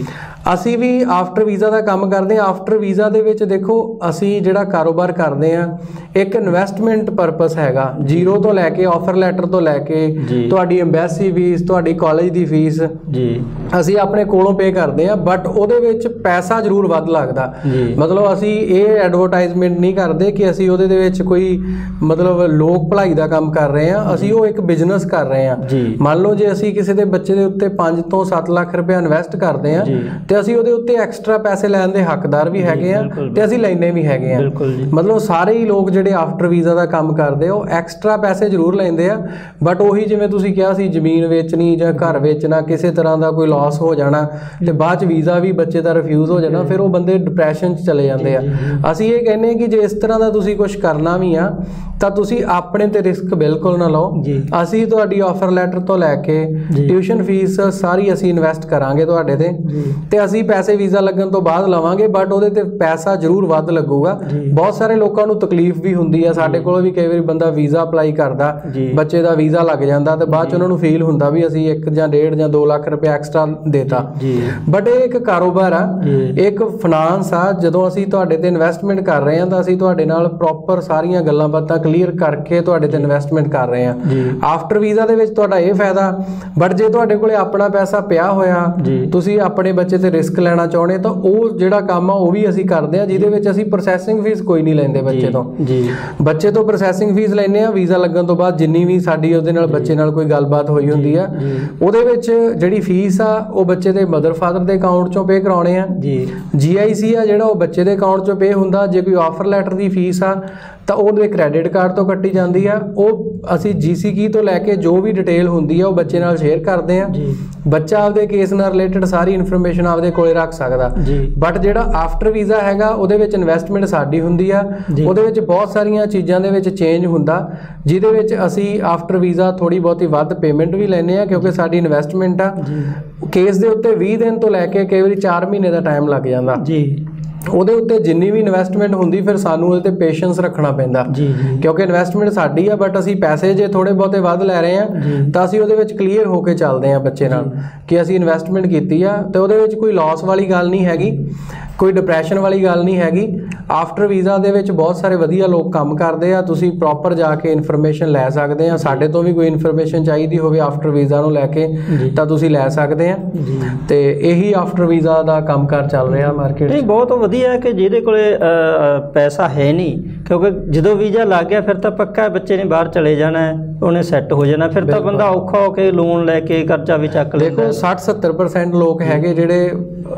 Speaker 2: ਅਸੀਂ ਵੀ ਆਫਟਰ ਵੀਜ਼ਾ ਦਾ ਕੰਮ ਕਰਦੇ ਆ। ਆਫਟਰ ਵੀਜ਼ਾ ਦੇ ਵਿੱਚ ਦੇਖੋ, ਅਸੀਂ ਜਿਹੜਾ ਕਾਰੋਬਾਰ ਕਰਦੇ ਆ, ਇੱਕ ਇਨਵੈਸਟਮੈਂਟ ਪਰਪਸ ਹੈਗਾ, ਜ਼ੀਰੋ ਤੋਂ ਲੈ ਕੇ ਆਫਰ ਲੈਟਰ ਤੋਂ ਲੈ ਕੇ ਤੁਹਾਡੀ ਐਮਬੈਸੀ ਫੀਸ, ਤੁਹਾਡੀ ਕਾਲਜ ਦੀ ਫੀਸ ਜੀ ਅਸੀਂ ਆਪਣੇ ਕੋਲੋਂ ਪੇ ਕਰਦੇ ਆ। ਬਟ ਉਹਦੇ ਵਿੱਚ ਪੈਸਾ ਜ਼ਰੂਰ ਵੱਧ ਲੱਗਦਾ। ਮਤਲਬ ਅਸੀਂ ਇਹ ਐਡਵਰਟਾਈਜ਼ਮੈਂਟ ਨਹੀਂ ਕਰਦੇ ਕਿ ਅਸੀਂ ਉਹਦੇ ਦੇ ਵਿੱਚ ਕੋਈ ਮਤਲਬ ਲੋਕ ਭਲਾਈ ਦਾ ਕੰਮ ਕਰ ਰਹੇ ਆ। ਅਸੀਂ ਉਹ ਇੱਕ ਬਿਜ਼ਨਸ ਕਰ ਰਹੇ ਆ। ਮੰਨ ਲਓ ਜੇ ਅਸੀਂ ਕਿਸੇ ਦੇ ਬੱਚੇ ਦੇ ਉੱਤੇ ਪੰਜ ਤੋਂ ਸੱਤ ਲੱਖ ਰੁਪਏ ਇਨਵੈਸਟ ਕਰਦੇ ਆ, ਤੇ ਅਸੀਂ ਉਹਦੇ ਉੱਤੇ ਐਕਸਟਰਾ ਪੈਸੇ ਲੈਣ ਦੇ ਹੱਕਦਾਰ ਵੀ ਹੈਗੇ ਆ, ਤੇ ਅਸੀਂ ਲੈਣੇ ਵੀ ਹੈਗੇ ਆ। ਮਤਲਬ ਸਾਰੇ ਹੀ ਲੋਕ ਜਿਹੜੇ ਆਫਟਰ ਵੀਜ਼ਾ ਦਾ ਕੰਮ ਕਰਦੇ ਆ, ਉਹ ਐਕਸਟਰਾ ਪੈਸੇ ਜ਼ਰੂਰ ਲੈਂਦੇ ਆ। ਬਟ ਉਹੀ ਜਿਵੇਂ ਤੁਸੀਂ ਕਿਹਾ ਸੀ, ਜ਼ਮੀਨ ਵੇਚਣੀ ਜਾਂ ਘਰ ਵੇਚਣਾ, ਕਿਸੇ ਤਰ੍ਹਾਂ ਦਾ ਕੋਈ ਲਾਸ ਹੋ ਜਾਣਾ ਤੇ ਬਾਅਦ ਚ ਵੀਜ਼ਾ ਵੀ ਬੱਚੇ ਦਾ ਰਿਫਿਊਜ਼ ਹੋ ਜਾਣਾ, ਫਿਰ ਉਹ ਬੰਦੇ ਡਿਪਰੈਸ਼ਨ ਚ ਚਲੇ ਜਾਂਦੇ ਆ। ਅਸੀਂ ਇਹ ਕਹਿੰਦੇ ਕਿ ਜੇ ਇਸ ਤਰ੍ਹਾਂ ਦਾ ਤੁਸੀਂ ਕੁਝ ਕਰਨਾ ਵੀ ਆ ਤਾਂ ਤੁਸੀਂ ਆਪਣੇ ਤੇ ਰਿਸਕ ਬਿਲਕੁਲ ਨਾ ਲਓ। ਅਸੀਂ ਤੁਹਾਡੀ ਆਫਰ ਲੈਟਰ ਤੋਂ ਲੈ ਕੇ ਟਿਊਸ਼ਨ ਫੀਸ ਸਾਰੀ ਅਸੀਂ ਇਨਵੈਸਟ ਕਰਾਂਗੇ ਤੁਹਾਡੇ ਤੇ, ਤੇ ਅਸੀਂ ਪੈਸੇ ਵੀਜ਼ਾ ਲੱਗਣ ਤੋਂ ਬਾਅਦ ਲਵਾਂਗੇ। ਬਟ ਉਹਦੇ ਤੇ ਪੈਸਾ ਜ਼ਰੂਰ ਵੱਧ ਲੱਗੂਗਾ। ਬਹੁਤ ਸਾਰੇ ਲੋਕਾਂ ਨੂੰ ਤਕਲੀਫ ਵੀ ਹੁੰਦੀ ਆ। ਸਾਡੇ ਕੋਲ ਵੀ ਕਈ ਵਾਰੀ ਬੰਦਾ ਵੀਜ਼ਾ ਅਪਲਾਈ ਕਰਦਾ, ਬੱਚੇ ਦਾ ਵੀਜ਼ਾ ਲੱਗ ਜਾਂਦਾ, ਤੇ ਬਾਅਦ ਚ ਉਹਨਾਂ ਨੂੰ ਫੀਲ ਹੁੰਦਾ ਵੀ ਅਸੀਂ ਇੱਕ ਜਾਂ ਡੇਢ ਜਾਂ ਦੋ ਲੱਖ ਰੁਪਏ ਐਕਸਟਰਾ ਦੇਤਾ। ਬਟ ਇਹ ਇੱਕ ਕਾਰੋਬਾਰ ਆ, ਇੱਕ ਫਾਈਨਾਂਸ ਆ। ਜਦੋਂ ਅਸੀਂ ਤੁਹਾਡੇ ਤੇ ਇਨਵੈਸਟਮੈਂਟ ਕਰ ਰਹੇ ਹਾਂ ਤਾਂ ਅਸੀਂ ਤੁਹਾਡੇ ਨਾਲ ਪ੍ਰੋਪਰ ਸਾਰੀਆਂ ਗੱਲਾਂ ਬਾਤਾਂ ਕਲੀਅਰ ਕਰਕੇ ਤੁਹਾਡੇ ਤੇ ਇਨਵੈਸਟਮੈਂਟ ਕਰ ਰਹੇ ਹਾਂ। ਆਫਟਰ ਵੀਜ਼ਾ ਦੇ ਵਿੱਚ ਤੁਹਾਡਾ ਇਹ ਫਾਇਦਾ। ਬਟ ਜੇ ਤੁਹਾਡੇ ਕੋਲੇ ਆਪਣਾ ਪੈਸਾ ਪਿਆ ਹੋਇਆ, ਤੁਸੀਂ ਆਪਣੇ ਬੱਚੇ ਤੇ ਰਿਸਕ ਲੈਣਾ ਚਾਹੁੰਦੇ, ਤਾਂ ਉਹ ਜਿਹੜਾ ਕੰਮ ਆ ਉਹ ਵੀ ਅਸੀਂ ਕਰਦੇ ਆ, ਜਿਹਦੇ ਵਿੱਚ ਅਸੀਂ ਪ੍ਰੋਸੈਸਿੰਗ ਫੀਸ ਕੋਈ ਨਹੀਂ ਲੈਂਦੇ ਬੱਚੇ ਤੋਂ। ਬੱਚੇ ਤੋਂ ਪ੍ਰੋਸੈਸਿੰਗ ਫੀਸ ਲੈਂਦੇ ਆ। ਵੀਜ਼ਾ ਲੱਗਣ ਤੋਂ ਬਾਅਦ ਜਿੰਨੀ ਵੀ ਸਾਡੀ ਉਹਦੇ ਨਾਲ ਬੱਚੇ ਨਾਲ ਕੋਈ ਗੱਲਬਾਤ ਹੋਈ ਹੁੰਦੀ ਆ, ਉਹਦੇ ਵਿੱਚ ਜਿਹੜੀ ਫੀਸ ਆ ਉਹ ਬੱਚੇ ਦੇ ਮਦਰ ਫਾਦਰ ਦੇ ਅਕਾਊਂਟ ਚੋਂ ਪੇ ਕਰਾਉਣੇ ਆ। ਜੀ ਆਈ ਸੀ ਆ ਜਿਹੜਾ ਉਹ ਬੱਚੇ ਦੇ ਅਕਾਊਂਟ ਚੋਂ ਪੇ ਹੁੰਦਾ। ਜੇ ਕੋਈ ਆਫਰ ਲੈਟਰ ਦੀ ਫੀਸ ਆ ਤਾਂ ਉਹਦੇ ਕ੍ਰੈਡਿਟ ਕਾਰਡ ਤੋਂ ਕੱਟੀ ਜਾਂਦੀ ਆ। ਉਹ ਅਸੀਂ ਜੀਸੀ ਕੀ ਤੋਂ ਲੈ ਕੇ ਜੋ ਵੀ ਡਿਟੇਲ ਹੁੰਦੀ ਆ ਉਹ ਬੱਚੇ ਨਾਲ ਸ਼ੇਅਰ ਕਰਦੇ ਆ। ਬੱਚਾ ਆਪਦੇ ਕੇਸ ਨਾਲ ਰਿਲੇਟਡ ਸਾਰੀ ਇਨਫੋਰਮੇਸ਼ਨ ਆਪਦੇ ਕੋਲੇ ਰੱਖ ਸਕਦਾ। ਬਟ ਜਿਹੜਾ ਆਫਟਰ ਵੀਜ਼ਾ ਹੈਗਾ ਉਹਦੇ ਵਿੱਚ ਇਨਵੈਸਟਮੈਂਟ ਸਾਡੀ ਹੁੰਦੀ ਆ। ਉਹਦੇ ਵਿੱਚ ਬਹੁਤ ਸਾਰੀਆਂ ਚੀਜ਼ਾਂ ਦੇ ਵਿੱਚ ਚੇਂਜ ਹੁੰਦਾ, ਜਿਹਦੇ ਵਿੱਚ ਅਸੀਂ ਆਫਟਰ ਵੀਜ਼ਾ ਥੋੜੀ ਬਹੁਤੀ ਵੱਧ ਪੇਮੈਂਟ ਵੀ ਲੈਂਦੇ ਆ, ਕਿਉਂਕਿ ਸਾਡੀ ਇਨਵੈਸਟਮੈਂਟ ਆ। ਕੇਸ ਦੇ ਉੱਤੇ ਵੀਹ ਦਿਨ ਤੋਂ ਲੈ ਕੇ ਕਈ ਵਾਰੀ ਚਾਰ ਮਹੀਨੇ ਦਾ ਟਾਈਮ ਲੱਗ ਜਾਂਦਾ ਜੀ। ਉਹਦੇ ਉੱਤੇ ਜਿੰਨੀ ਵੀ ਇਨਵੈਸਟਮੈਂਟ ਹੁੰਦੀ, ਫਿਰ ਸਾਨੂੰ ਉਹਦੇ ਤੇ ਪੇਸ਼ੈਂਸ ਰੱਖਣਾ ਪੈਂਦਾ, ਕਿਉਂਕਿ ਇਨਵੈਸਟਮੈਂਟ ਸਾਡੀ ਆ। ਬਟ ਅਸੀਂ ਪੈਸੇ ਜੇ ਥੋੜੇ ਬਹੁਤੇ ਵੱਧ ਲੈ ਰਹੇ ਆ ਤਾਂ ਅਸੀਂ ਉਹਦੇ ਵਿੱਚ ਕਲੀਅਰ ਹੋ ਕੇ ਚੱਲਦੇ ਆ ਬੱਚੇ ਨਾਲ ਕਿ ਅਸੀਂ ਇਨਵੈਸਟਮੈਂਟ ਕੀਤੀ ਆ, ਤੇ ਉਹਦੇ ਵਿੱਚ ਕੋਈ ਲਾਸ ਵਾਲੀ ਗੱਲ ਨਹੀਂ ਹੈਗੀ, ਕੋਈ ਡਿਪਰੈਸ਼ਨ ਵਾਲੀ ਗੱਲ ਨਹੀਂ ਹੈਗੀ। ਆਫਟਰ ਵੀਜ਼ਾ ਦੇ ਵਿੱਚ ਬਹੁਤ ਸਾਰੇ ਵਧੀਆ ਲੋਕ ਕੰਮ ਕਰਦੇ ਆ। ਤੁਸੀਂ ਪ੍ਰੋਪਰ ਜਾ ਕੇ ਇਨਫੋਰਮੇਸ਼ਨ ਲੈ ਸਕਦੇ ਆ। ਸਾਡੇ ਤੋਂ ਵੀ ਕੋਈ ਇਨਫੋਰਮੇਸ਼ਨ ਚਾਹੀਦੀ ਹੋਵੇ ਆਫਟਰ ਵੀਜ਼ਾ ਨੂੰ ਲੈ ਕੇ ਤਾਂ ਤੁਸੀਂ ਲੈ ਸਕਦੇ ਆ। ਤੇ ਇਹੀ ਆਫਟਰ ਵੀਜ਼ਾ ਦਾ ਕੰਮਕਾਰ ਚੱਲ ਰਿਹਾ ਮਾਰਕੀਟ।
Speaker 1: ਨਹੀਂ, ਬਹੁਤ ਵਧੀਆ ਹੈ ਕਿ ਜਿਹਦੇ ਕੋਲੇ ਪੈਸਾ ਹੈ ਨਹੀਂ, ਕਿਉਂਕਿ ਜਦੋਂ ਵੀਜ਼ਾ ਲੱਗ ਗਿਆ ਫਿਰ ਤਾਂ ਪੱਕਾ ਬੱਚੇ ਨੇ ਬਾਹਰ ਚਲੇ ਜਾਣਾ, ਉਹਨੇ ਸੈੱਟ ਹੋ ਜਾਣਾ। ਫਿਰ ਤਾਂ ਬੰਦਾ ਔਖਾ ਹੋ ਕੇ ਲੋਨ ਲੈ ਕੇ ਕਰਜ਼ਾ ਵੀ ਚੱਕ ਲੈਂਦਾ।
Speaker 2: ਦੇਖੋ ਸੱਠ ਸੱਤਰ ਪਰਸੈਂਟ ਲੋਕ ਹੈਗੇ ਜਿਹੜੇ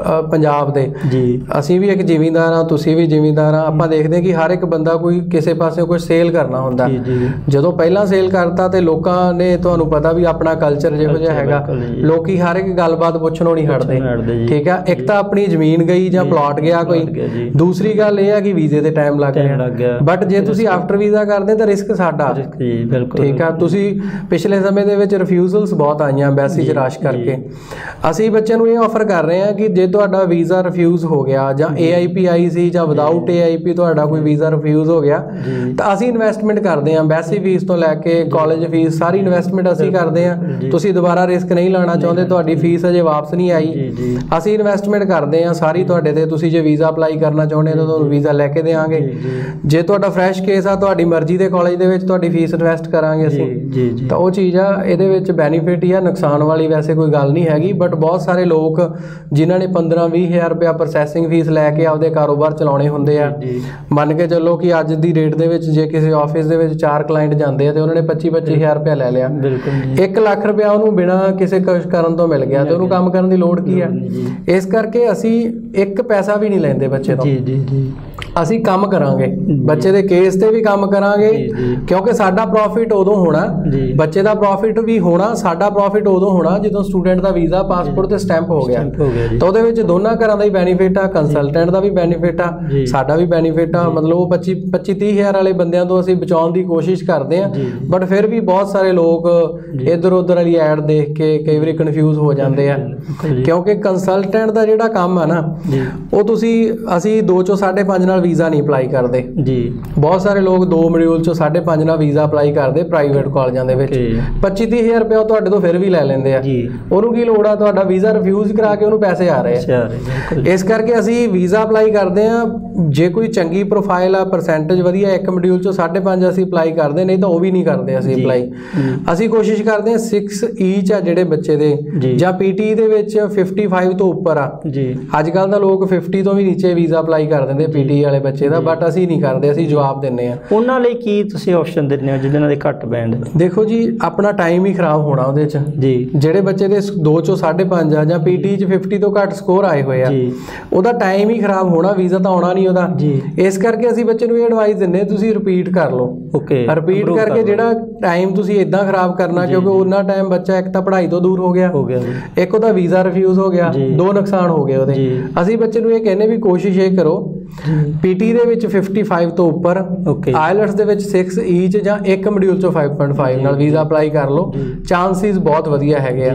Speaker 2: ਪੰਜਾਬ ਦੇ। ਜੀ ਅਸੀਂ ਵੀ ਇੱਕ ਜ਼ਿਮੀਂਦਾਰ ਆ, ਤੁਸੀਂ ਵੀ ਜ਼ਿਮੀਂਦਾਰ ਆ। ਆਪਾਂ ਦੇਖਦੇ ਕਿ ਹਰ ਇੱਕ ਬੰਦਾ ਕੋਈ ਕਿਸੇ ਪਾਸੇ ਕੋਈ ਸੇਲ ਕਰਨਾ ਹੁੰਦਾ। ਜਦੋਂ ਪਹਿਲਾਂ ਸੇਲ ਕਰਤਾ ਤੇ ਲੋਕਾਂ ਨੇ, ਤੁਹਾਨੂੰ ਪਤਾ ਵੀ ਆਪਣਾ ਕਲਚਰ ਜਿਹੋ ਜਿਹਾ ਹੈਗਾ, ਲੋਕੀ ਹਰ ਇੱਕ ਗੱਲਬਾਤ ਪੁੱਛਣੋਂ ਨਹੀਂ ਹਟਦੇ। ਠੀਕ ਆ, ਇੱਕ ਤਾਂ ਆਪਣੀ ਜ਼ਮੀਨ ਗਈ ਜਾਂ ਪਲਾਟ ਗਿਆ ਕੋਈ, ਦੂਸਰੀ ਗੱਲ ਇਹ ਆ ਕਿ ਵੀਜ਼ੇ ਦੇ ਟਾਈਮ ਲੱਗ ਗਿਆ। ਬਟ ਜੇ ਤੁਸੀਂ ਆਫਟਰ ਵੀਜ਼ਾ ਕਰਦੇ ਤਾਂ ਰਿਸਕ ਸਾਡਾ। ਠੀਕ ਆ, ਤੁਸੀਂ ਪਿਛਲੇ ਸਮੇਂ ਦੇ ਵਿੱਚ ਰਿਫਿਊਜ਼ਲਸ ਬਹੁਤ ਆਈਆਂ ਐਮਬੈਸੀ 'ਚ ਰਸ਼ ਕਰਕੇ। ਅਸੀਂ ਬੱਚਿਆਂ ਨੂੰ ਇਹ ਆਫਰ ਕਰ ਰਹੇ ਹਾਂ ਕਿ ਜੇ ਤੁਹਾਡਾ ਵੀਜ਼ਾ ਰਿਫਿਊਜ਼ ਹੋ ਗਿਆ ਜਾਂ ਏ ਆਈ ਪੀ ਆਈ ਸੀ ਜਾਂ ਵਿਦਆਊਟ ਏ ਆਈ ਪੀ ਤੁਹਾਡਾ ਕੋਈ ਵੀਜ਼ਾ ਰਿਫਿਊਜ਼ ਹੋ ਗਿਆ, ਤਾਂ ਅਸੀਂ ਇਨਵੈਸਟਮੈਂਟ ਕਰਦੇ ਹਾਂ। ਐਮਬੈਸੀ ਫੀਸ ਤੋਂ ਲੈ ਕੇ ਕਾਲਜ ਫੀਸ ਸਾਰੀ ਇਨਵੈਸਟਮੈਂਟ ਅਸੀਂ ਕਰਦੇ ਹਾਂ। ਤੁਸੀਂ ਦੁਬਾਰਾ ਰਿਸਕ ਨਹੀਂ ਲੈਣਾ ਚਾਹੁੰਦੇ, ਤੁਹਾਡੀ ਫੀਸ ਅਜੇ ਵਾਪਸ ਨਹੀਂ ਆਈ, ਅਸੀਂ ਇਨਵੈਸਟਮੈਂਟ ਕਰਦੇ ਹਾਂ ਸਾਰੀ ਤੁਹਾਡੇ ਤੇ। ਤੁਸੀਂ ਜੇ ਵੀਜ਼ਾ ਅਪਲਾਈ ਕਰਨਾ ਚਾਹੁੰਦੇ ਤਾਂ ਤੁਹਾਨੂੰ ਵੀਜ਼ਾ ਲੈ ਕੇ ਦੇਵਾਂਗੇ। ਜੇ ਤੁਹਾਡਾ ਫਰੈਸ਼ ਕੇਸ ਆ, ਤੁਹਾਡੀ ਮਰਜ਼ੀ ਦੇ ਕਾਲਜ ਦੇ ਵਿੱਚ ਤੁਹਾਡੀ ਫੀਸ ਇਨਵੈਸਟ ਕਰਾਂਗੇ ਅਸੀਂ। ਤਾਂ ਉਹ ਚੀਜ਼ ਆ, ਇਹਦੇ ਵਿੱਚ ਬੈਨੀਫਿਟ ਹੀ ਆ, ਨੁਕਸਾਨ ਵਾਲੀ ਵੈਸੇ ਕੋਈ ਗੱਲ ਨਹੀਂ ਹੈਗੀ। ਬਟ ਬਹੁਤ ਸਾਰੇ ਲੋਕ ਜਿਨ੍ਹਾਂ ਨੇ ਪੰਦਰਾਂ ਵੀਹ ਹਜ਼ਾਰ ਰੁਪਇਆ ਪ੍ਰੋਸੈਸਿੰਗ ਫੀਸ ਲੈ ਕੇ ਆਪਦੇ ਕਾਰੋਬਾਰ ਚਲਾਉਣੇ ਹੁੰਦੇ ਆ। ਮੰਨ ਕੇ ਚੱਲੋ ਕਿ ਅੱਜ ਦੀ ਡੇਟ ਦੇ ਵਿੱਚ ਜੇ ਕਿਸੇ ਆਫਿਸ ਦੇ ਵਿੱਚ ਚਾਰ ਕਲਾਇੰਟ ਜਾਂਦੇ ਆ ਤੇ ਉਹਨਾਂ ਨੇ ਪੱਚੀ ਪੱਚੀ ਹਜ਼ਾਰ ਰੁਪਇਆ ਲੈ ਲਿਆ, ਇੱਕ ਲੱਖ ਰੁਪਇਆ ਉਹਨੂੰ ਬਿਨਾਂ ਕਿਸੇ ਕੁਛ ਕਰਨ ਤੋਂ ਮਿਲ ਗਿਆ, ਤੇ ਉਹਨੂੰ ਕੰਮ ਕਰਨ ਦੀ ਲੋੜ ਕੀ ਆ। ਇਸ ਕਰਕੇ ਅਸੀਂ ਇੱਕ ਪੈਸਾ ਵੀ ਨਹੀਂ ਲੈਂਦੇ ਬੱਚੇ ਤੋਂ। ਅਸੀਂ ਕੰਮ ਕਰਾਂਗੇ, ਬੱਚੇ ਦੇ ਕੇਸ ਤੇ ਵੀ ਕੰਮ ਕਰਾਂਗੇ, ਕਿਉਂਕਿ ਸਾਡਾ ਪ੍ਰੋਫਿਟ ਉਦੋਂ ਹੋਣਾ, ਬੱਚੇ ਦਾ ਪ੍ਰੋਫਿਟ ਵੀ ਹੋਣਾ, ਸਾਡਾ ਪ੍ਰੋਫਿਟ ਉਦੋਂ ਹੋਣਾ ਜਦੋਂ ਸਟੂਡੈਂਟ ਦਾ ਵੀਜ਼ਾ ਪਾਸਪੋਰਟ ਤੇ ਸਟੈਂਪ ਹੋ ਗਿਆ। ਤਾਂ ਉਹਦੇ ਵਿੱਚ ਦੋਨਾਂ ਘਰਾਂ ਦਾ ਹੀ ਬੈਨੀਫਿਟ ਆ, ਕੰਸਲਟੈਂਟ ਦਾ ਵੀ ਬੈਨੀਫਿਟ ਆ, ਸਾਡਾ ਵੀ ਬੈਨੀਫਿਟ ਆ। ਮਤਲਬ ਉਹ ਪੱਚੀ ਪੱਚੀ ਤੀਹ ਹਜ਼ਾਰ ਵਾਲੇ ਬੰਦਿਆਂ ਤੋਂ ਅਸੀਂ ਬਚਾਉਣ ਦੀ ਕੋਸ਼ਿਸ਼ ਕਰਦੇ ਆ, ਬਟ ਫਿਰ ਵੀ ਬਹੁਤ ਸਾਰੇ ਲੋਕ ਇੱਧਰ ਉੱਧਰ ਵਾਲੀ ਐਡ ਦੇਖ ਕੇ ਕਈ ਵਾਰੀ ਕਨਫਿਊਜ਼ ਹੋ ਜਾਂਦੇ ਆ, ਕਿਉਂਕਿ ਕੰਸਲਟੈਂਟ ਦਾ ਜਿਹੜਾ ਕੰਮ ਆ ਨਾ, ਉਹ ਤੁਸੀਂ ਅਸੀਂ ਦੋ ਚੋਂ ਸਾਢੇ ਪੰਜ ਨਾਲ ਵੀਜ਼ਾ ਨਹੀਂ ਅਪਲਾਈ ਕਰਦੇ ਜੀ। ਬਹੁਤ ਸਾਰੇ ਲੋਕ ਦੋ ਮੋਡਿਊਲ ਚੋਂ ਸਾਢੇ ਪੰਜ ਨਾਲ ਵੀਜ਼ਾ ਅਪਲਾਈ ਕਰਦੇ ਪ੍ਰਾਈਵੇਟ ਕਾਲਜਾਂ ਦੇ ਵਿੱਚ, ਪੱਚੀ ਤੀਹ ਹਜ਼ਾਰ ਰੁਪਇਆ ਤੁਹਾਡੇ ਤੋਂ ਫਿਰ ਵੀ ਲੈ ਲੈਂਦੇ ਆ। ਉਹਨੂੰ ਕੀ ਲੋੜ ਆ, ਤੁਹਾਡਾ ਵੀਜ਼ਾ ਰਿਫਿਊਜ਼ ਕਰਾ ਕੇ ਉਹਨੂੰ ਪੈਸੇ ਆ ਰਹੇ ਆ। ਇਸ ਕਰਕੇ ਅਸੀਂ ਵੀਜ਼ਾ ਅਪਲਾਈ ਕਰਦੇ ਆ, ਜੇ ਕੋਈ ਚੰਗੀ ਪ੍ਰੋਫਾਈਲ ਆ, ਪਰਸੈਂਟੇਜ ਵਧੀਆ, ਇੱਕ ਮੋਡਿਊਲ ਚੋਂ ਸਾਢੇ ਪੰਜ ਅਸੀਂ ਅਪਲਾਈ ਕਰਦੇ, ਨਹੀਂ ਤਾਂ ਉਹ ਵੀ ਨਹੀਂ ਕਰਦੇ ਅਸੀਂ ਅਪਲਾਈ। ਅਸੀਂ ਕੋਸ਼ਿਸ਼ ਕਰਦੇ ਆ ਸਿਕਸ ਈਚ ਆ ਜਿਹੜੇ ਬੱਚੇ ਦੇ, ਜਾਂ ਪੀਟੀ ਦੇ ਵਿੱਚ ਫਿਫਟੀ ਫਾਈਵ ਤੋਂ ਉੱਪਰ ਆ। ਅੱਜ ਕੱਲ ਤਾਂ ਲੋਕ ਫਿਫਟੀ ਤੋਂ ਵੀ ਨੀਚੇ ਵੀਜ਼ਾ ਅਪਲਾਈ ਕਰ ਦਿੰਦੇ ਪੀਟੀ ਵਾਲੇ ਬੱਚੇ ਦਾ, ਬਟ ਅਸੀਂ ਨਹੀਂ ਕਰਦੇ, ਅਸੀਂ ਜਵਾਬ ਦਿੰਦੇ ਆ।
Speaker 1: ਉਹਨਾਂ ਲਈ ਕੀ ਤੁਸੀਂ ਆਪਸ਼ਨ ਦਿੰਦੇ ਹੋ ਜਿਹਨਾਂ ਦੇ ਘੱਟ ਬੈਂਡ?
Speaker 2: ਦੇਖੋ ਜੀ, ਆਪਣਾ ਟਾਈਮ ਹੀ ਖਰਾਬ ਹੋਣਾ ਉਹਦੇ ਚ ਜੀ। ਜਿਹੜੇ ਬੱਚੇ ਦੇ ਦੋ ਚੋਂ ਸਾਢੇ ਪੰਜ ਆ ਜਾਂ ਪੀਟੀ ਚ ਫਿਫਟੀ ਤੋਂ ਘੱਟ ਸਕੋਰ ਆਏ ਹੋਏ ਆ, ਉਹਦਾ ਟਾਈਮ ਹੀ ਖਰਾਬ ਹੋਣਾ, ਵੀਜ਼ਾ ਤਾਂ ਆਉਣਾ ਨਹੀਂ ਉਹਦਾ। ਇਸ ਕਰਕੇ ਅਸੀਂ ਬੱਚੇ ਨੂੰ ਇਹ ਐਡਵਾਈਸ ਦਿੰਦੇ, ਤੁਸੀਂ ਰਿਪੀਟ ਕਰ ਲਓ। ਓਕੇ, ਰਿਪੀਟ ਕਰਕੇ ਜਿਹੜਾ ਟਾਈਮ ਤੁਸੀਂ ਇਦਾਂ ਖਰਾਬ ਕਰਨਾ, ਕਿਉਂਕਿ ਉਹਨਾਂ ਟਾਈਮ ਬੱਚਾ ਇੱਕ ਤਾਂ ਪੜ੍ਹਾਈ ਤੋਂ ਦੂਰ ਹੋ ਗਿਆ, ਇੱਕ ਉਹਦਾ ਵੀਜ਼ਾ ਰਿਫਿਊਜ਼ ਹੋ ਗਿਆ, ਦੋ ਨੁਕਸਾਨ ਹੋ ਗਏ ਉਹਦੇ। ਅਸੀਂ ਬੱਚੇ ਨੂੰ ਇਹ ਕਹਿੰਦੇ ਵੀ ਕੋਸ਼ਿਸ਼ ਇਹ ਕਰੋ, ਪੀਟੀ ਦੇ ਵਿੱਚ ਫਿਫਟੀ ਫਾਈਵ ਤੋਂ ਉੱਪਰ, ਆਈਲੈਟਸ ਦੇ ਵਿੱਚ ਸਿਕਸ ਈਚ ਜਾਂ ਇੱਕ ਮੋਡਿਊਲ ਚੋਂ ਫਾਈਵ ਪੁਆਇੰਟ ਫਾਈਵ ਨਾਲ ਵੀਜ਼ਾ ਅਪਲਾਈ ਕਰ ਲਓ, ਚਾਂਸਿਸ ਬਹੁਤ ਵਧੀਆ ਹੈਗੇ ਆ।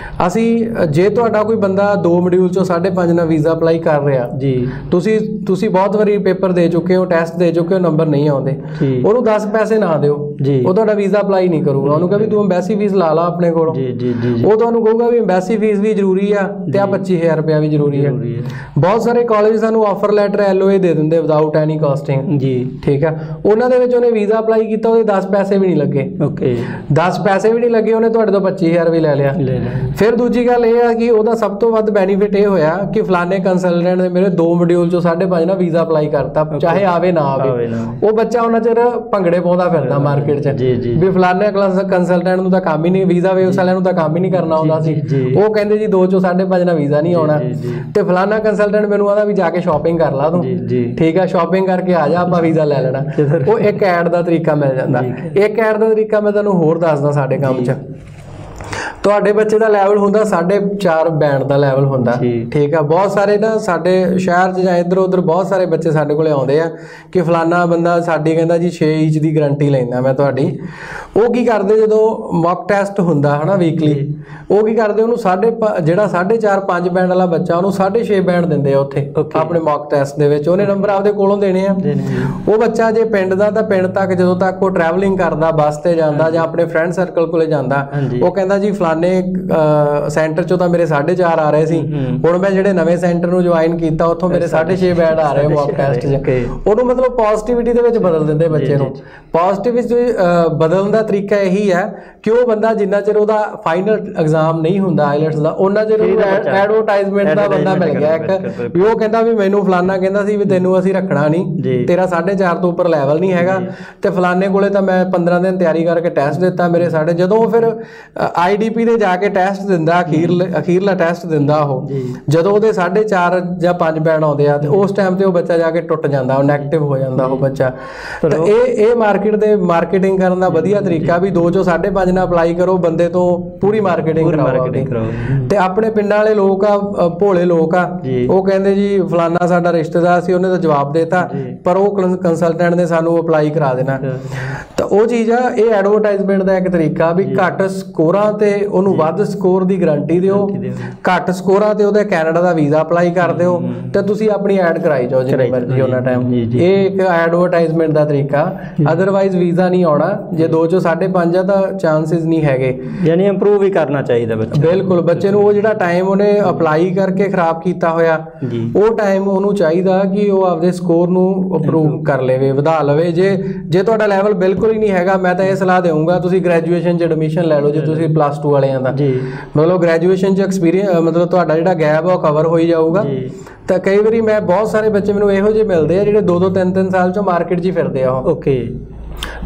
Speaker 2: ਅਸੀਂ ਜੇ ਤੁਹਾਡਾ ਕੋਈ ਬੰਦਾ ਦੋ ਮੋਡਿਊਲ ਚੋਂ ਸਾਢੇ ਪੰਜ ਨਾਲ ਵੀਜ਼ਾ ਅਪਲਾਈ ਕਰ ਰਿਹਾ ਜੀ, ਤੁਸੀਂ ਤੁਸੀਂ ਬਹੁਤ ਵਾਰੀ ਪੇਪਰ ਦੇ ਚੁੱਕੇ ਹੋ, ਟੈਸਟ ਦੇ ਚੁੱਕੇ ਹੋ, ਨੰਬਰ ਨਹੀਂ ਆਉਂਦੇ, ਉਹਨੂੰ ਦਸ ਪੈਸੇ ਨਾ ਦਿਓ, ਉਹ ਤੁਹਾਡਾ ਵੀਜ਼ਾ ਅਪਲਾਈ ਨਹੀਂ ਕਰੂਗਾ। ਉਹਨੂੰ ਕਹੇ ਵੀ ਤੂੰ ਐਮਬੈਸੀ ਫੀਸ ਲਾ ਲਾ ਆਪਣੇ ਕੋਲੋਂ, ਉਹ ਤੁਹਾਨੂੰ ਕਹੂਗਾ ਵੀ ਐਮਬੈਸੀ ਫੀਸ ਵੀ ਜ਼ਰੂਰੀ ਆ ਤੇ ਆ ਪੱਚੀ ਹਜ਼ਾਰ ਰੁਪਇਆ ਵੀ ਜ਼ਰੂਰੀ ਆ। ਬਹੁਤ ਸਾਰੇ ਕਾਲਜ ਸਾਨੂੰ ਆਫਰ ਲੈਟਰ ਐਲਓਏ ਦੇ ਦਿੰਦੇ ਵਿਦਆਊਟ ਐਨੀ ਕਾਸਟਿੰਗ ਜੀ, ਠੀਕ ਆ। ਉਹਨਾਂ ਦੇ ਵਿੱਚ ਉਹਨੇ ਵੀਜ਼ਾ ਅਪਲਾਈ ਕੀਤਾ, ਉਹਦੇ ਦਸ ਪੈਸੇ ਵੀ ਨਹੀਂ ਲੱਗੇ। ਓਕੇ, ਦਸ ਪੈਸੇ ਵੀ ਨਹੀਂ ਲੱਗੇ, ਉਹਨੇ ਤੁਹਾਡੇ ਤੋਂ ਪੱਚੀ ਹਜ਼ਾਰ ਵੀ ਲੈ ਲਿਆ। ਫਿਰ ਦੂਜੀ ਗੱਲ ਇਹ ਆ ਕਿ ਉਹਦਾ ਸਭ ਤੋਂ ਵੱਧ ਬੈਨੀਫਿਟ ਇਹ ਹੋਇਆ ਕਿ ਫਲਾਣੇ ਕੰਸਲਟੈਂਟ ਨੇ ਮੇਰੇ ਦੋ ਮੋਡਿਊਲ ਚੋਂ ਸਾਢੇ ਪੰਜ ਨਾਲ ਵੀਜ਼ਾ ਅਪਲਾਈ ਕਰਤਾ, ਚਾਹੇ ਆਵੇ ਨਾ ਆਵੇ। ਉਹ ਬੱਚਾ ਉਹਨਾਂ ਚਿਰ ਭੰਗੜੇ ਪਾਉਂਦਾ ਫਿਰਦਾ ਮਾਰਕੀਟ 'ਚ ਵੀ ਫਲਾਣੇ ਕੰਸਲਟੈਂਟ ਨੂੰ ਤਾਂ ਕੰਮ ਹੀ ਨਹੀਂ, ਵੀਜ਼ਾ ਵੇਸ ਵਾਲਿਆਂ ਨੂੰ ਤਾਂ ਕੰਮ ਹੀ ਨਹੀਂ ਕਰਨਾ ਆਉਂਦਾ ਸੀ। ਉਹ ਕਹਿੰਦੇ ਜੀ ਦੋ ਚੋਂ ਸਾਢੇ ਪੰਜ ਨਾਲ ਵੀਜ਼ਾ ਨਹੀਂ ਆਉਣਾ, ਤੇ ਫਲਾਣਾ ਕੰਸਲਟੈਂਟ ਮੈਨੂੰ ਆਦਾ ਵੀ ਜਾ ਕੇ ਸ਼ਾਪਿੰਗ ਕਰ ਲਾ ਤੂੰ, ਠੀਕ ਆ, ਸ਼ਾਪਿੰਗ ਕਰਕੇ ਆ ਜਾ, ਆਪਾਂ ਵੀਜ਼ਾ ਲੈ ਲੈਣਾ। ਉਹ ਇੱਕ ਐਡ ਦਾ ਤਰੀਕਾ ਮਿਲ ਜਾਂਦਾ। ਇੱਕ ਐਡ ਦਾ ਤਰੀਕਾ ਮੈਂ ਤੁਹਾਨੂੰ ਹੋਰ ਦੱਸਦਾ ਸਾਡੇ ਕੰਮ 'ਚ। ਤੁਹਾਡੇ ਬੱਚੇ ਦਾ ਲੈਵਲ ਹੁੰਦਾ ਸਾਢੇ ਚਾਰ ਬੈਂਡ ਦਾ ਲੈਵਲ ਹੁੰਦਾ, ਠੀਕ ਆ। ਬਹੁਤ ਸਾਰੇ ਨਾ ਸਾਡੇ ਸ਼ਹਿਰ 'ਚ ਜਾਂ ਇੱਧਰ ਉੱਧਰ ਬਹੁਤ ਸਾਰੇ ਬੱਚੇ ਸਾਡੇ ਕੋਲੇ ਆਉਂਦੇ ਆ ਕਿ ਫਲਾਨਾ ਬੰਦਾ ਸਾਡੀ ਕਹਿੰਦਾ ਜੀ ਛੇ ਇੰਚ ਦੀ ਗਰੰਟੀ ਲੈਂਦਾ ਮੈਂ ਤੁਹਾਡੀ। ਉਹ ਕੀ ਕਰਦੇ, ਜਦੋਂ ਮੌਕ ਟੈਸਟ ਹੁੰਦਾ ਹੈ ਨਾ ਵੀਕਲੀ, ਉਹ ਕੀ ਕਰਦੇ, ਉਹਨੂੰ ਸਾਢੇ ਜਿਹੜਾ ਸਾਢੇ ਚਾਰ ਪੰਜ ਬੈਂਡ ਵਾਲਾ ਬੱਚਾ ਉਹਨੂੰ ਸਾਢੇ ਛੇ ਬੈਂਡ ਦਿੰਦੇ ਆ ਉੱਥੇ ਆਪਣੇ ਮੌਕ ਟੈਸਟ ਦੇ ਵਿੱਚ। ਉਹਨੇ ਨੰਬਰ ਆਪਦੇ ਕੋਲੋਂ ਦੇਣੇ ਆ। ਉਹ ਬੱਚਾ ਜੇ ਪਿੰਡ ਦਾ, ਤਾਂ ਪਿੰਡ ਤੱਕ ਜਦੋਂ ਤੱਕ ਉਹ ਟਰੈਵਲਿੰਗ ਕਰਦਾ, ਬੱਸ ਤੇ ਜਾਂਦਾ ਜਾਂ ਆਪਣੇ ਫਰੈਂਡ ਸਰਕਲ ਕੋਲੇ ਜਾਂਦਾ, ਉਹ ਕਹਿੰਦਾ ਜੀ ਫਲਾਨੇ ਸੈਂਟਰ ਚੋਂ ਤਾਂ ਮੇਰੇ ਸਾਢੇ ਚਾਰ ਆ ਰਹੇ ਸੀ, ਹੁਣ ਮੈਂ ਜਿਹੜੇ ਨਵੇਂ ਸੈਂਟਰ ਨੂੰ ਜੁਆਇਨ ਕੀਤਾ ਉੱਥੋਂ ਮੇਰੇ ਸਾਢੇ ਛੇ ਬੈਂਡ ਆ ਰਹੇ ਮੌਕ ਟੈਸਟ 'ਚ। ਉਹਨੂੰ ਮਤਲਬ ਪੋਜ਼ਿਟਿਵਿਟੀ ਦੇ ਵਿੱਚ ਬਦਲ ਦਿੰਦੇ ਬੱਚੇ ਨੂੰ। ਪੋਜ਼ਿਟਿਵਿਟੀ ਬਦਲਣ ਦਾ ਤਰੀਕਾ ਇਹੀ ਹੈ ਕਿ ਉਹ ਬੰਦਾ ਜਿੰਨਾ ਚਿਰ ਉਹਦਾ ਫਾਈਨਲ ਐਗਜ਼ਾਮ ਨਹੀਂ ਹੁੰਦਾ ਆਈਲੈਟਸ ਦਾ, ਉਹਨਾਂ ਚਿਰ ਉਹਨੂੰ ਐਡਵਰਟਾਈਜ਼ਮੈਂਟ ਦਾ ਬੰਦਾ ਮਿਲ ਗਿਆ ਇੱਕ, ਵੀ ਉਹ ਕਹਿੰਦਾ ਵੀ ਮੈਨੂੰ ਫਲਾਨਾ ਕਹਿੰਦਾ ਸੀ ਵੀ ਤੈਨੂੰ ਅਸੀਂ ਰੱਖਣਾ ਨਹੀਂ, ਤੇਰਾ ਸਾਢੇ ਚਾਰ ਤੋਂ ਉੱਪਰ ਲੈਵਲ ਨਹੀਂ ਹੈਗਾ, ਤੇ ਫਲਾਨੇ ਕੋਲੇ ਤਾਂ ਮੈਂ ਪੰਦਰਾਂ ਦਿਨ ਤਿਆਰੀ ਕਰਕੇ ਟੈਸਟ ਦਿੱਤਾ ਮੇਰੇ ਸਾਡੇ। ਜਦੋਂ ਉਹ ਫਿਰ ਆਈਡੀਪੀ ਦੇ ਜਾ ਕੇ ਟੈਸਟ ਦਿੰਦਾ, ਅਖੀਰ ਅਖੀਰਲਾ ਟੈਸਟ ਦਿੰਦਾ, ਉਹ ਜਦੋਂ ਉਹਦੇ ਸਾਢੇ ਚਾਰ ਜਾਂ ਪੰਜ ਬੈਂਡ ਆਉਂਦੇ ਆ, ਤੇ ਉਸ ਟਾਈਮ ਤੇ ਉਹ ਬੱਚਾ ਜਾ ਕੇ ਟੁੱਟ ਜਾਂਦਾ, ਉਹ ਨੈਗੇਟਿਵ ਹੋ ਜਾਂਦਾ ਉਹ ਬੱਚਾ। ਤਾਂ ਇਹ ਇਹ ਮਾਰਕੀਟ ਦੇ ਮਾਰਕੀਟਿੰਗ ਕਰਨ ਦਾ ਵਧੀਆ ਤਰੀਕਾ ਵੀ ਦੋ ਚੋਂ ਸਾਢੇ ਪੰਜ ਨਾਲ ਅਪਲਾਈ ਕਰੋ, ਬੰਦੇ ਤੋਂ ਪੂਰੀ ਮਾਰਕੀਟਿੰਗ ਕਰਾਓ। ਤੇ ਆਪਣੇ ਪਿੰਡਾਂ ਵਾਲੇ ਲੋਕ ਆ, ਭੋਲੇ ਲੋਕ ਆ, ਉਹ ਕਹਿੰਦੇ ਜੀ ਫਲਾਨਾ ਸਾਡਾ ਰਿਸ਼ਤੇਦਾਰ ਸੀ, ਉਹਨੇ ਤਾਂ ਜਵਾਬ ਦੇਤਾ, ਪਰ ਉਹ ਕੰਸਲਟੈਂਟ ਨੇ ਸਾਨੂੰ ਅਪਲਾਈ ਕਰਾ ਦੇਣਾ। ਤਾਂ ਉਹ ਚੀਜ਼ ਆ, ਇਹ ਐਡਵਰਟਾਈਜ਼ਮੈਂਟ ਦਾ ਇੱਕ ਤਰੀਕਾ ਵੀ ਘੱਟ ਸਕੋਰਾਂ ਤੇ ਉਹਨੂੰ ਵੱਧ ਸਕੋਰ ਦੀ ਗਰੰਟੀ ਦਿਓ, ਘੱਟ ਸਕੋਰਾਂ ਤੇ ਉਹਦਾ ਕੈਨੇਡਾ ਦਾ ਵੀਜ਼ਾ ਅਪਲਾਈ ਕਰ ਦਿਓ, ਤੇ ਤੁਸੀਂ ਆਪਣੀ ਐਡ ਕਰਾਈ ਜਾਓ ਜਿੰਨੀ ਮਰਜ਼ੀ ਉਹਨਾਂ ਟਾਈਮ। ਇਹ ਇੱਕ ਐਡਵਰਟਾਈਜ਼ਮੈਂਟ ਦਾ ਤਰੀਕਾ, ਅਦਰਵਾਈਜ਼ ਵੀਜ਼ਾ ਨਹੀਂ ਆਉਣਾ। ਜੇ ਦੋ ਚੋਂ ਸਾਢੇ ਪੰਜ ਆ ਤਾਂ ਚਾਂਸਿਸ ਨਹੀਂ ਹੈਗੇ,
Speaker 1: ਯਾਨੀ ਇੰਪਰੂਵ ਵੀ ਕਰਨਾ ਚਾਹੀਦਾ ਬੱਚੇ।
Speaker 2: ਬਿਲਕੁਲ, ਬੱਚੇ ਨੂੰ ਉਹ ਜਿਹੜਾ ਟਾਈਮ ਉਹਨੇ ਅਪਲਾਈ ਕਰਕੇ ਖਰਾਬ ਕੀਤਾ ਹੋਇਆ, ਉਹ ਟਾਈਮ ਉਹਨੂੰ ਚਾਹੀਦਾ ਕਿ ਉਹ ਆਪਦੇ ਸਕੋਰ ਨੂੰ ਇੰਪਰੂਵ ਕਰ ਲਵੇ, ਵਧਾ ਲਵੇ। ਜੇ ਜੇ ਤੁਹਾਡਾ ਲੈਵਲ ਬਿਲਕੁਲ ਹੀ ਨਹੀਂ ਹੈਗਾ, ਮੈਂ ਤਾਂ ਇਹ ਸਲਾਹ ਦੇਵਾਂਗਾ ਤੁਸੀਂ ਗ੍ਰੈਜੂਏਸ਼ਨ 'ਚ ਐਡਮਿਸ਼ਨ ਲੈ ਲਓ। ਜੇ ਤੁਸੀਂ ਪਲੱਸ ਟੂ ਵਾਲਿਆਂ ਦਾ ਮਤਲਬ ਗ੍ਰੈਜੂਏਸ਼ਨ 'ਚ ਐਕਸਪੀਰੀਅੰਸ, ਮਤਲਬ ਤੁਹਾਡਾ ਜਿਹੜਾ ਗੈਪ ਆ ਉਹ ਕਵਰ ਹੋਈ ਜਾਊਗਾ। ਤਾਂ ਕਈ ਵਾਰੀ ਮੈਂ ਬਹੁਤ ਸਾਰੇ ਬੱਚੇ ਮੈਨੂੰ ਇਹੋ ਜਿਹੇ ਮਿਲਦੇ ਆ ਜਿਹੜੇ ਦੋ ਦੋ ਤਿੰਨ ਤਿੰਨ ਸਾਲ 'ਚੋਂ ਮਾਰਕੀਟ 'ਚ ਹੀ ਫਿਰਦੇ ਆ ਉਹ। ਓਕੇ,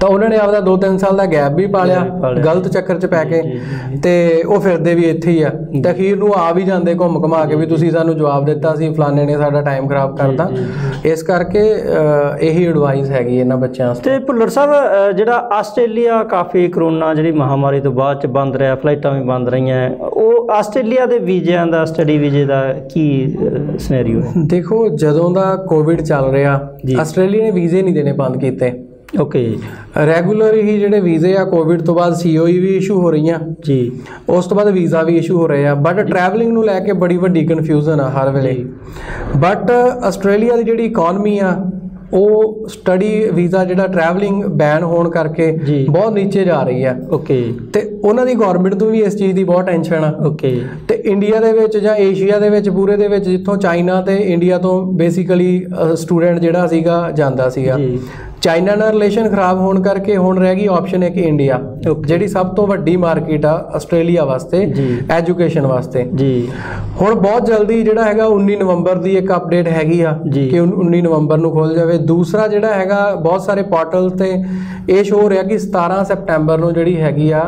Speaker 2: ਤਾਂ ਉਹਨਾਂ ਨੇ ਆਪਦਾ ਦੋ ਤਿੰਨ ਸਾਲ ਦਾ ਗੈਪ ਵੀ ਪਾ ਲਿਆ ਗਲਤ ਚੱਕਰ 'ਚ ਪੈ ਕੇ, ਤੇ ਉਹ ਫਿਰਦੇ ਵੀ ਇੱਥੇ ਹੀ ਆ, ਤੇ ਅਖੀਰ ਨੂੰ ਆ ਵੀ ਜਾਂਦੇ ਘੁੰਮ ਘੁਮਾ ਕੇ ਵੀ ਤੁਸੀਂ ਸਾਨੂੰ ਜਵਾਬ ਦਿੱਤਾ ਸੀ, ਫਲਾਣੇ ਨੇ ਸਾਡਾ ਟਾਈਮ ਖਰਾਬ ਕਰਤਾ। ਇਸ ਕਰਕੇ ਇਹੀ ਐਡਵਾਈਸ ਹੈਗੀ ਇਹਨਾਂ ਬੱਚਿਆਂ ਵਾਸਤੇ।
Speaker 1: ਤੇ ਭੁੱਲਰ ਸਾਹਿਬ, ਜਿਹੜਾ ਆਸਟ੍ਰੇਲੀਆ ਕਾਫੀ ਕਰੋਨਾ ਜਿਹੜੀ ਮਹਾਮਾਰੀ ਤੋਂ ਬਾਅਦ ਚ ਬੰਦ ਰਿਹਾ, ਫਲਾਈਟਾਂ ਵੀ ਬੰਦ ਰਹੀਆਂ, ਉਹ ਆਸਟ੍ਰੇਲੀਆ ਦੇ ਵੀਜ਼ਿਆਂ ਦਾ, ਸਟੱਡੀ ਵੀਜ਼ੇ ਦਾ ਕੀ ਸਿਨੈਰੀਓ ਹੈ?
Speaker 2: ਦੇਖੋ, ਜਦੋਂ ਦਾ ਕੋਵਿਡ ਚੱਲ ਰਿਹਾ ਆਸਟ੍ਰੇਲੀਆ ਨੇ ਵੀਜ਼ੇ ਨਹੀਂ ਦੇਣੇ ਬੰਦ ਕੀਤੇ।
Speaker 1: ਓਕੇ,
Speaker 2: ਰੈਗੂਲਰ ਹੀ ਜਿਹੜੇ ਵੀਜ਼ੇ ਆ ਕੋਵਿਡ ਤੋਂ ਬਾਅਦ ਸੀ ਓ ਈ ਵੀ ਇਸ਼ੂ ਹੋ ਰਹੀਆਂ
Speaker 1: ਜੀ,
Speaker 2: ਉਸ ਤੋਂ ਬਾਅਦ ਵੀਜ਼ਾ ਵੀ ਇਸ਼ੂ ਹੋ ਰਹੇ ਆ, ਬਟ ਟਰੈਵਲਿੰਗ ਨੂੰ ਲੈ ਕੇ ਬੜੀ ਵੱਡੀ ਕਨਫਿਊਜ਼ਨ ਆ ਹਰ ਵੇਲੇ। ਬਟ ਆਸਟ੍ਰੇਲੀਆ ਦੀ ਜਿਹੜੀ ਇਕਨੋਮੀ ਆ ਉਹ ਸਟੱਡੀ ਵੀਜ਼ਾ ਜਿਹੜਾ ਟਰੈਵਲਿੰਗ ਬੈਨ ਹੋਣ ਕਰਕੇ ਬਹੁਤ ਨੀਚੇ ਜਾ ਰਹੀ ਆ।
Speaker 1: ਓਕੇ,
Speaker 2: ਤੇ ਉਹਨਾਂ ਦੀ ਗਵਰਨਮੈਂਟ ਨੂੰ ਵੀ ਇਸ ਚੀਜ਼ ਦੀ ਬਹੁਤ ਟੈਨਸ਼ਨ ਆ।
Speaker 1: ਓਕੇ,
Speaker 2: ਤੇ ਇੰਡੀਆ ਦੇ ਵਿੱਚ ਜਾਂ ਏਸ਼ੀਆ ਦੇ ਵਿੱਚ ਪੂਰੇ ਦੇ ਵਿੱਚ ਜਿੱਥੋਂ ਚਾਈਨਾ ਤੇ ਇੰਡੀਆ ਤੋਂ ਬੇਸਿਕਲੀ ਸਟੂਡੈਂਟ ਜਿਹੜਾ ਸੀਗਾ ਜਾਂਦਾ ਸੀਗਾ, ਚਾਈਨਾ ਨਾਲ ਰਿਲੇਸ਼ਨ ਖਰਾਬ ਹੋਣ ਕਰਕੇ ਹੁਣ ਰਹਿ ਗਈ ਆਪਸ਼ਨ ਇੱਕ ਇੰਡੀਆ, ਜਿਹੜੀ ਸਭ ਤੋਂ ਵੱਡੀ ਮਾਰਕੀਟ ਆ ਆਸਟ੍ਰੇਲੀਆ ਵਾਸਤੇ ਐਜੂਕੇਸ਼ਨ ਵਾਸਤੇ ਜੀ। ਹੁਣ ਬਹੁਤ ਜਲਦੀ ਜਿਹੜਾ ਹੈਗਾ ਉੱਨੀ ਨਵੰਬਰ ਦੀ ਇੱਕ ਅਪਡੇਟ ਹੈਗੀ ਆ ਕਿ ਉੱਨੀ ਨਵੰਬਰ ਨੂੰ ਖੁੱਲ ਜਾਵੇ। ਦੂਸਰਾ ਜਿਹੜਾ ਹੈਗਾ ਬਹੁਤ ਸਾਰੇ ਪੋਰਟਲ ਤੇ ਇਹ ਸ਼ੋ ਹੋ ਰਿਹਾ ਕਿ ਸਤਾਰਾਂ ਸੈਪਟੈਂਬਰ ਨੂੰ ਜਿਹੜੀ ਹੈਗੀ ਆ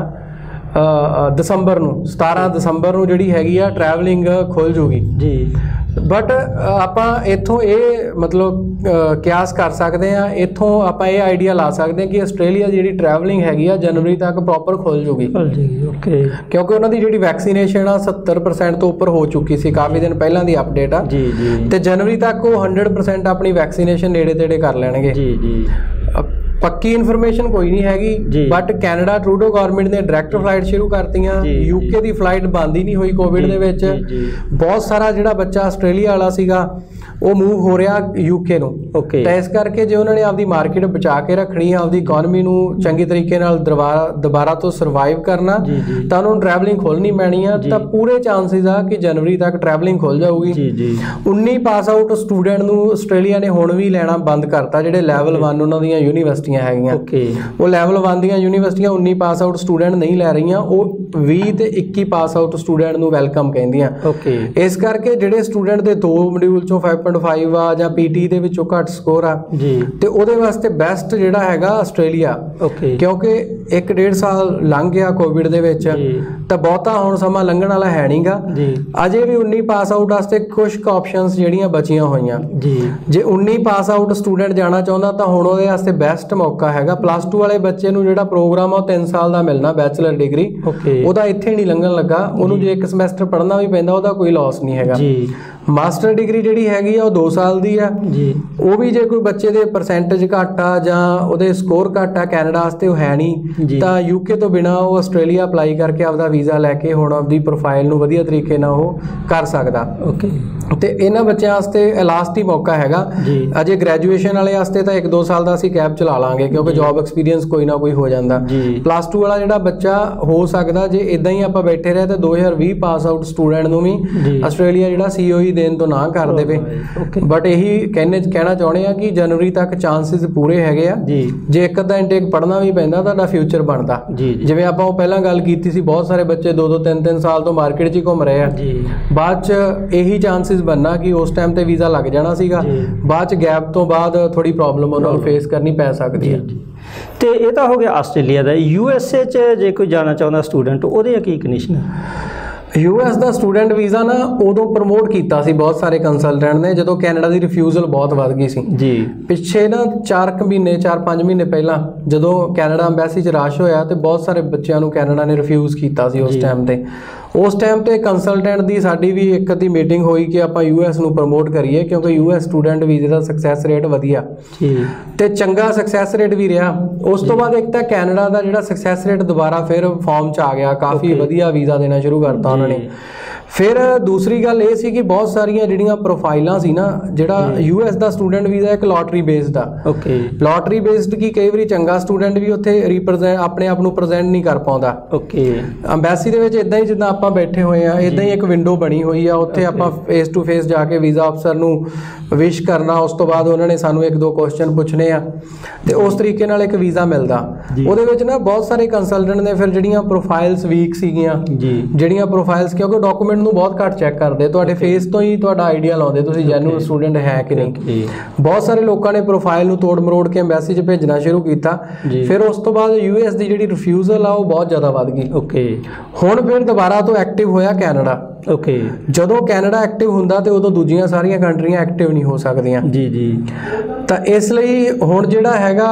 Speaker 2: ਦਸੰਬਰ ਨੂੰ ਸਤਾਰਾਂ ਦਸੰਬਰ ਨੂੰ ਜਿਹੜੀ ਹੈਗੀ ਆ ਟਰੈਵਲਿੰਗ ਖੁੱਲ ਜੂਗੀ ਜੀ। ਬਟ ਆਪਾਂ ਇੱਥੋਂ ਇਹ ਮਤਲਬ ਕਿਆਸ ਕਰ ਸਕਦੇ ਹਾਂ, ਇੱਥੋਂ ਆਪਾਂ ਇਹ ਆਈਡੀਆ ਲਾ ਸਕਦੇ ਹਾਂ ਕਿ ਆਸਟ੍ਰੇਲੀਆ ਦੀ ਜਿਹੜੀ ਟਰੈਵਲਿੰਗ ਹੈਗੀ ਆ ਜਨਵਰੀ ਤੱਕ ਪ੍ਰੋਪਰ ਖੁੱਲ ਜੂਗੀ। ਓਕੇ, ਕਿਉਂਕਿ ਉਹਨਾਂ ਦੀ ਜਿਹੜੀ ਵੈਕਸੀਨੇਸ਼ਨ ਆ ਸੱਤਰ ਪਰਸੈਂਟ ਤੋਂ ਉੱਪਰ ਹੋ ਚੁੱਕੀ ਸੀ, ਕਾਫੀ ਦਿਨ ਪਹਿਲਾਂ ਦੀ ਅਪਡੇਟ ਆ ਜੀ ਜੀ, ਤੇ ਜਨਵਰੀ ਤੱਕ ਉਹ ਹੰਡਰਡ ਪਰਸੈਂਟ ਆਪਣੀ ਵੈਕਸੀਨੇਸ਼ਨ ਨੇੜੇ ਤੇੜੇ ਕਰ ਲੈਣਗੇ ਜੀ ਜੀ। ਪੱਕੀ ਇਨਫੋਰਮੇਸ਼ਨ ਕੋਈ ਨਹੀਂ ਹੈਗੀ, ਬਟ ਕੈਨੇਡਾ ਟਰੂਡੋ ਗਵਰਨਮੈਂਟ ਨੇ ਡਾਇਰੈਕਟ ਫਲਾਈਟ ਸ਼ੁਰੂ ਕਰਤੀਆਂ, ਯੂਕੇ ਦੀ ਫਲਾਈਟ ਬੰਦ ਹੀ ਨਹੀਂ ਹੋਈ ਕੋਵਿਡ ਦੇ ਵਿੱਚ। ਬਹੁਤ ਸਾਰਾ ਜਿਹੜਾ ਬੱਚਾ ਆਸਟ੍ਰੇਲੀਆ ਵਾਲਾ ਸੀਗਾ ਉਹ ਮੂਵ ਹੋ ਰਿਹਾ ਯੂਕੇ ਨੂੰ। ਓਕੇ, ਤਾਂ ਇਸ ਕਰਕੇ ਜੇ ਉਹਨਾਂ ਨੇ ਆਪਦੀ ਮਾਰਕੀਟ ਬਚਾ ਕੇ ਰੱਖਣੀ ਆ, ਆਪਦੀ ਇਕਨੋਮੀ ਨੂੰ ਚੰਗੀ ਤਰੀਕੇ ਨਾਲ ਦੁਬਾਰਾ ਦੁਬਾਰਾ ਤੋਂ ਸਰਵਾਈਵ ਕਰਨਾ, ਤਾਂ ਉਹਨਾਂ ਨੂੰ ਟਰੈਵਲਿੰਗ ਖੋਲਣੀ ਪੈਣੀ ਆ। ਤਾਂ ਪੂਰੇ ਚਾਂਸਿਸ ਆ ਕਿ ਜਨਵਰੀ ਤੱਕ ਟਰੈਵਲਿੰਗ ਖੁੱਲ ਜਾਊਗੀ ਜੀ ਜੀ। ਉੱਨੀ ਪਾਸ ਆਊਟ ਸਟੂਡੈਂਟ ਨੂੰ ਆਸਟ੍ਰੇਲੀਆ ਨੇ ਹੁਣ ਵੀ ਲੈਣਾ ਬੰਦ ਕਰਤਾ, ਜਿਹੜੇ ਲੈਵਲ ਵਨ ਉਹਨਾਂ ਦੀਆਂ ਯੂਨੀਵਰਸਿਟੀਆਂ ਹੈਗੀਆਂ। ਓਕੇ, ਉਹ ਲੈਵਲ ਵਨ ਦੀਆਂ ਯੂਨੀਵਰਸਿਟੀਆਂ ਉੱਨੀ ਪਾਸ ਆਊਟ ਸਟੂਡੈਂਟ ਨਹੀਂ ਲੈ ਰਹੀਆਂ, ਉਹ ਵੀਹ ਤੇ ਇੱਕੀ ਪਾਸ ਆਊਟ ਸਟੂਡੈਂਟ ਨੂੰ ਵੈਲਕਮ ਕਹਿੰਦੀਆਂ। ਓਕੇ, ਇਸ ਕਰਕੇ ਜਿਹੜੇ ਸਟੂਡੈਂਟ ਦੇ ਦੋ ਮੋਡਿਊਲ ਚੋਂ five point five ਆ ਜਾਂ ਪੀਟੀ ਦੇ ਵਿੱਚੋਂ ਘੱਟ ਸਕੋਰ ਆ ਜੀ, ਤੇ ਉਹਦੇ ਵਾਸਤੇ ਬੈਸਟ ਜਿਹੜਾ ਹੈਗਾ ਆਸਟ੍ਰੇਲੀਆ। ਓਕੇ, ਕਿਉਂਕਿ ਇੱਕ ਡੇਢ ਸਾਲ ਲੰਘ ਗਿਆ ਕੋਵਿਡ ਦੇ ਵਿੱਚ, ਤਾਂ ਬਹੁਤਾ ਹੁਣ ਸਮਾਂ ਲੰਘਣ ਵਾਲਾ ਹੈ ਨਹੀਂਗਾ। ਅਜੇ ਵੀ ਉੱਨੀ ਪਾਸ ਆਊਟ ਵਾਸਤੇ ਕੁਝ ਕੁ ਆਪਸ਼ਨਸ ਜਿਹੜੀਆਂ ਬਚੀਆਂ ਹੋਈਆਂ ਜੀ। ਜੇ ਉੱਨੀ ਪਾਸ ਆਊਟ ਸਟੂਡੈਂਟ ਜਾਣਾ ਚਾਹੁੰਦਾ ਤਾਂ ਹੁਣ ਉਹਦੇ ਵਾਸਤੇ ਬੈਸਟ ਮੌਕਾ ਹੈਗਾ। ਪਲੱਸ ਟੂ ਵਾਲੇ ਬੱਚੇ ਨੂੰ ਜਿਹੜਾ ਪ੍ਰੋਗਰਾਮ ਆ ਉਹ ਤਿੰਨ ਸਾਲ ਦਾ ਮਿਲਣਾ, ਬੈਚਲਰ ਡਿਗਰੀ। ਉਹਦਾ ਇੱਥੇ ਨਹੀਂ ਲੰਘਣ ਲੱਗਾ, ਉਹਨੂੰ ਜੇ ਇੱਕ ਸਮੈਸਟਰ ਪੜ੍ਹਨਾ ਵੀ ਪੈਂਦਾ ਉਹਦਾ ਕੋਈ ਲਾਸ ਨਹੀਂ ਹੈਗਾ ਜੀ। ਮਾਸਟਰ ਡਿਗਰੀ ਜਿਹੜੀ ਹੈਗੀ ਆ ਉਹ ਦੋ ਸਾਲ ਦੀ ਆ ਜੀ, ਉਹ ਵੀ ਜੇ ਕੋਈ ਬੱਚੇ ਦੇ ਪਰਸੈਂਟੇਜ ਘੱਟ ਆ ਜਾਂ ਉਹਦੇ ਸਕੋਰ ਘੱਟ ਆ ਕੈਨੇਡਾ ਵਾਸਤੇ ਉਹ ਹੈ ਨਹੀਂ, ਤਾਂ ਯੂਕੇ ਤੋਂ ਬਿਨਾ ਉਹ ਆਸਟ੍ਰੇਲੀਆ ਅਪਲਾਈ ਕਰਕੇ ਆਪਦਾ ਵੀਜ਼ਾ ਲੈ ਕੇ ਹੁਣ ਆਪਦੀ ਪ੍ਰੋਫਾਈਲ ਨੂੰ ਵਧੀਆ ਤਰੀਕੇ ਨਾਲ ਉਹ ਕਰ ਸਕਦਾ। ਓਕੇ, ਤੇ ਇਹਨਾਂ ਬੱਚਿਆਂ ਵਾਸਤੇ ਲਾਸਟ ਹੀ ਮੌਕਾ ਹੈਗਾ। ਅਜੇ ਗ੍ਰੈਜੂਏਸ਼ਨ ਵਾਲੇ ਵਾਸਤੇ ਤਾਂ ਇੱਕ ਦੋ ਸਾਲ ਦਾ ਅਸੀਂ ਕੈਪ ਚਲਾ ਲਾਂਗੇ, ਕਿਉਂਕਿ ਜੌਬ ਐਕਸਪੀਰੀਅੰਸ ਕੋਈ ਨਾ ਕੋਈ ਹੋ ਜਾਂਦਾ। ਪਲੱਸ ਟੂ ਵਾਲਾ ਜਿਹੜਾ ਬੱਚਾ ਹੋ ਸਕਦਾ ਜੇ ਇਦਾਂ ਹੀ ਆਪਾਂ ਬੈਠੇ ਰਹੇ ਤਾਂ ਦੋ ਹਜ਼ਾਰ ਵੀਹ ਪਾਸ ਆਊਟ ਸਟੂਡੈਂਟ ਨੂੰ ਵੀ ਆਸਟ੍ਰੇਲੀਆ ਜਿਹੜਾ ਸੀ ਓ ਈ ਦੇਣ ਤੋਂ ਨਾ ਕਰ ਦੇਵੇ। ਬਟ ਇਹੀ ਕਹਿੰਨੇ ਕਹਿਣਾ ਚਾਹੁੰਦੇ ਆ ਕਿ ਜਨਵਰੀ ਤੱਕ ਚਾਂਸਿਸ ਪੂਰੇ ਹੈਗੇ ਆ। ਜੇ ਇੱਕ ਅੱਧਾ ਇਨਟੇਕ ਪੜ੍ਹਨਾ ਵੀ ਪੈਂਦਾ ਤੁਹਾਡਾ ਫਿਊਚਰ ਬਣਦਾ। ਜਿਵੇਂ ਆਪਾਂ ਉਹ ਪਹਿਲਾਂ ਗੱਲ ਕੀਤੀ ਸੀ, ਬਹੁਤ ਸਾਰੇ ਬੱਚੇ ਦੋ ਦੋ ਤਿੰਨ ਤਿੰਨ ਸਾਲ ਤੋਂ ਮਾਰਕੀਟ 'ਚ ਹੀ ਘੁੰਮ ਰਹੇ ਆ, ਬਾਅਦ 'ਚ ਇਹੀ ਚਾਂਸਿਸ ਬਣਨਾ ਕਿ ਉਸ ਟਾਈਮ ਤੇ ਵੀਜ਼ਾ ਲੱਗ ਜਾਣਾ ਸੀਗਾ, ਬਾਅਦ 'ਚ ਗੈਪ ਤੋਂ ਬਾਅਦ ਥੋੜੀ ਪ੍ਰੋਬਲਮ ਉਹਨਾਂ ਨੂੰ ਫੇਸ ਕਰਨੀ ਪੈ ਸਕਦੀ ਹੈ।
Speaker 1: ਤੇ ਇਹ ਤਾਂ ਹੋ ਗਿਆ ਆਸਟ੍ਰੇਲੀਆ ਦਾ। ਯੂ ਐਸ ਏ 'ਚ ਜੇ ਕੋਈ ਜਾਣਾ ਚਾਹੁੰਦਾ ਸਟੂਡੈਂਟ, ਉਹਦੇ ਕੀ ਕੰਡੀਸ਼ਨ ਹੈ?
Speaker 2: ਯੂ ਐਸ ਦਾ ਸਟੂਡੈਂਟ ਵੀਜ਼ਾ ਨਾ ਉਦੋਂ ਪ੍ਰਮੋਟ ਕੀਤਾ ਸੀ ਬਹੁਤ ਸਾਰੇ ਕੰਸਲਟੈਂਟ ਨੇ ਜਦੋਂ ਕੈਨੇਡਾ ਦੀ ਰਿਫਿਊਜ਼ਲ ਬਹੁਤ ਵੱਧ ਗਈ ਸੀ ਜੀ। ਪਿੱਛੇ ਨਾ ਚਾਰ ਕੁ ਮਹੀਨੇ ਚਾਰ ਪੰਜ ਮਹੀਨੇ ਪਹਿਲਾਂ ਜਦੋਂ ਕੈਨੇਡਾ ਐਮਬੈਸੀ 'ਚ ਰਸ਼ ਹੋਇਆ ਤੇ ਬਹੁਤ ਸਾਰੇ ਬੱਚਿਆਂ ਨੂੰ ਕੈਨੇਡਾ ਨੇ ਰਿਫਿਊਜ਼ ਕੀਤਾ ਸੀ ਉਸ ਟਾਈਮ ਤੇ। ਉਸ ਟਾਈਮ ਤੇ ਕੰਸਲਟੈਂਟ ਦੀ ਸਾਡੀ ਵੀ ਇੱਕ ਅੱਧੀ ਮੀਟਿੰਗ ਹੋਈ ਕਿ ਆਪਾਂ ਯੂ ਐਸ ਨੂੰ ਪ੍ਰਮੋਟ ਕਰੀਏ, ਕਿਉਂਕਿ ਯੂ ਐਸ ਸਟੂਡੈਂਟ ਵੀਜ਼ੇ ਦਾ ਸਕਸੈਸ ਰੇਟ ਵਧੀਆ ਤੇ ਚੰਗਾ ਸਕਸੈਸ ਰੇਟ ਵੀ ਰਿਹਾ। ਉਸ ਤੋਂ ਬਾਅਦ ਇੱਕ ਤਾਂ ਕੈਨੇਡਾ ਦਾ ਜਿਹੜਾ ਸਕਸੈਸ ਰੇਟ ਦੁਬਾਰਾ ਫਿਰ ਫਾਰਮ 'ਚ ਆ ਗਿਆ, ਕਾਫੀ ਵਧੀਆ ਵੀਜ਼ਾ ਦੇਣਾ ਸ਼ੁਰੂ ਕਰਤਾ ਉਹਨਾਂ ਨੇ। ਫਿਰ ਦੂਸਰੀ ਗੱਲ ਇਹ ਸੀ ਕਿ ਬਹੁਤ ਸਾਰੀਆਂ ਜਿਹੜੀਆਂ ਪ੍ਰੋਫਾਈਲਾਂ ਸੀ ਨਾ, ਜਿਹੜਾ ਯੂ ਐਸ ਦਾ ਸਟੂਡੈਂਟ ਵੀਜ਼ਾ ਇੱਕ ਲੋਟਰੀ ਬੇਸਡ ਆ। ਓਕੇ, ਲੋਟਰੀ ਬੇਸਡ ਕੀ ਕਈ ਵਾਰੀ ਚੰਗਾ ਸਟੂਡੈਂਟ ਵੀ ਉੱਥੇ ਰਿਪਰੈਜ਼ੈਂਟ ਆਪਣੇ ਆਪ ਨੂੰ ਪ੍ਰੈਜ਼ੈਂਟ ਨਹੀਂ ਕਰ ਪਾਉਂਦਾ। ਓਕੇ, ਅੰਬੈਸੀ ਦੇ ਵਿੱਚ ਇਦਾਂ ਹੀ ਜਿੱਦਾਂ ਆਪਾਂ ਬੈਠੇ ਹੋਏ ਆ, ਇਦਾਂ ਹੀ ਇੱਕ ਵਿੰਡੋ ਬਣੀ ਹੋਈ ਆ, ਉੱਥੇ ਆਪਾਂ ਫੇਸ ਟੂ ਫੇਸ ਜਾ ਕੇ ਵੀਜ਼ਾ ਅਫਸਰ ਨੂੰ ਵਿਸ਼ ਕਰਨਾ, ਉਸ ਤੋਂ ਬਾਅਦ ਉਹਨਾਂ ਨੇ ਸਾਨੂੰ ਇੱਕ ਦੋ ਕੁਐਸਚਨ ਪੁੱਛਣੇ ਆ ਤੇ ਉਸ ਤਰੀਕੇ ਨਾਲ ਇੱਕ ਵੀਜ਼ਾ ਮਿਲਦਾ। ਉਹਦੇ ਵਿੱਚ ਨਾ ਬਹੁਤ ਸਾਰੇ ਕੰਸਲਟੈਂਟ ਨੇ ਫਿਰ ਜਿਹੜੀਆਂ ਪ੍ਰੋਫਾਈਲਸ ਵੀਕ ਸੀਗੀਆਂ, ਜਿਹੜੀਆਂ ਪ੍ਰੋਫਾਈਲਸ ਕਿਉਂਕਿ ਡਾਕੂਮੈਂਟ ਨੂੰ ਬਹੁਤ ਘੱਟ ਚੈੱਕ ਕਰਦੇ, ਤੁਹਾਡੇ ਫੇਸ ਤੋਂ ਹੀ ਤੁਹਾਡਾ ਆਈਡੀਆ ਲਾਉਂਦੇ ਤੁਸੀਂ ਜੈਨੂਅਨ ਸਟੂਡੈਂਟ ਹੈ ਕਿ ਨਹੀਂ। ਬਹੁਤ ਸਾਰੇ ਲੋਕਾਂ ਨੇ ਪ੍ਰੋਫਾਈਲ ਨੂੰ ਤੋੜ ਮਰੋੜ ਕੇ ਐਮਬੈਸੀ 'ਚ ਭੇਜਣਾ ਸ਼ੁਰੂ ਕੀਤਾ, ਫਿਰ ਉਸ ਤੋਂ ਬਾਅਦ ਯੂ ਐਸ ਦੀ ਜਿਹੜੀ ਰਿਫਿਊਜ਼ਲ ਆ ਉਹ ਬਹੁਤ ਜ਼ਿਆਦਾ ਵੱਧ ਗਈ। ਓਕੇ, ਹੁਣ ਫਿਰ ਦੁਬਾਰਾ ਤੋਂ ਐਕਟਿਵ ਹੋਇਆ ਕੈਨੇਡਾ। ਓਕੇ, ਜਦੋਂ ਕੈਨੇਡਾ ਐਕਟਿਵ ਹੁੰਦਾ ਤੇ ਉਦੋਂ ਦੂਜੀਆਂ ਸਾਰੀਆਂ ਕੰਟਰੀਆਂ ਐਕਟਿਵ ਨਹੀਂ ਹੋ ਸਕਦੀਆਂ। ਜੀ ਜੀ ਤਾਂ ਇਸ ਲਈ ਹੁਣ ਜਿਹੜਾ ਹੈਗਾ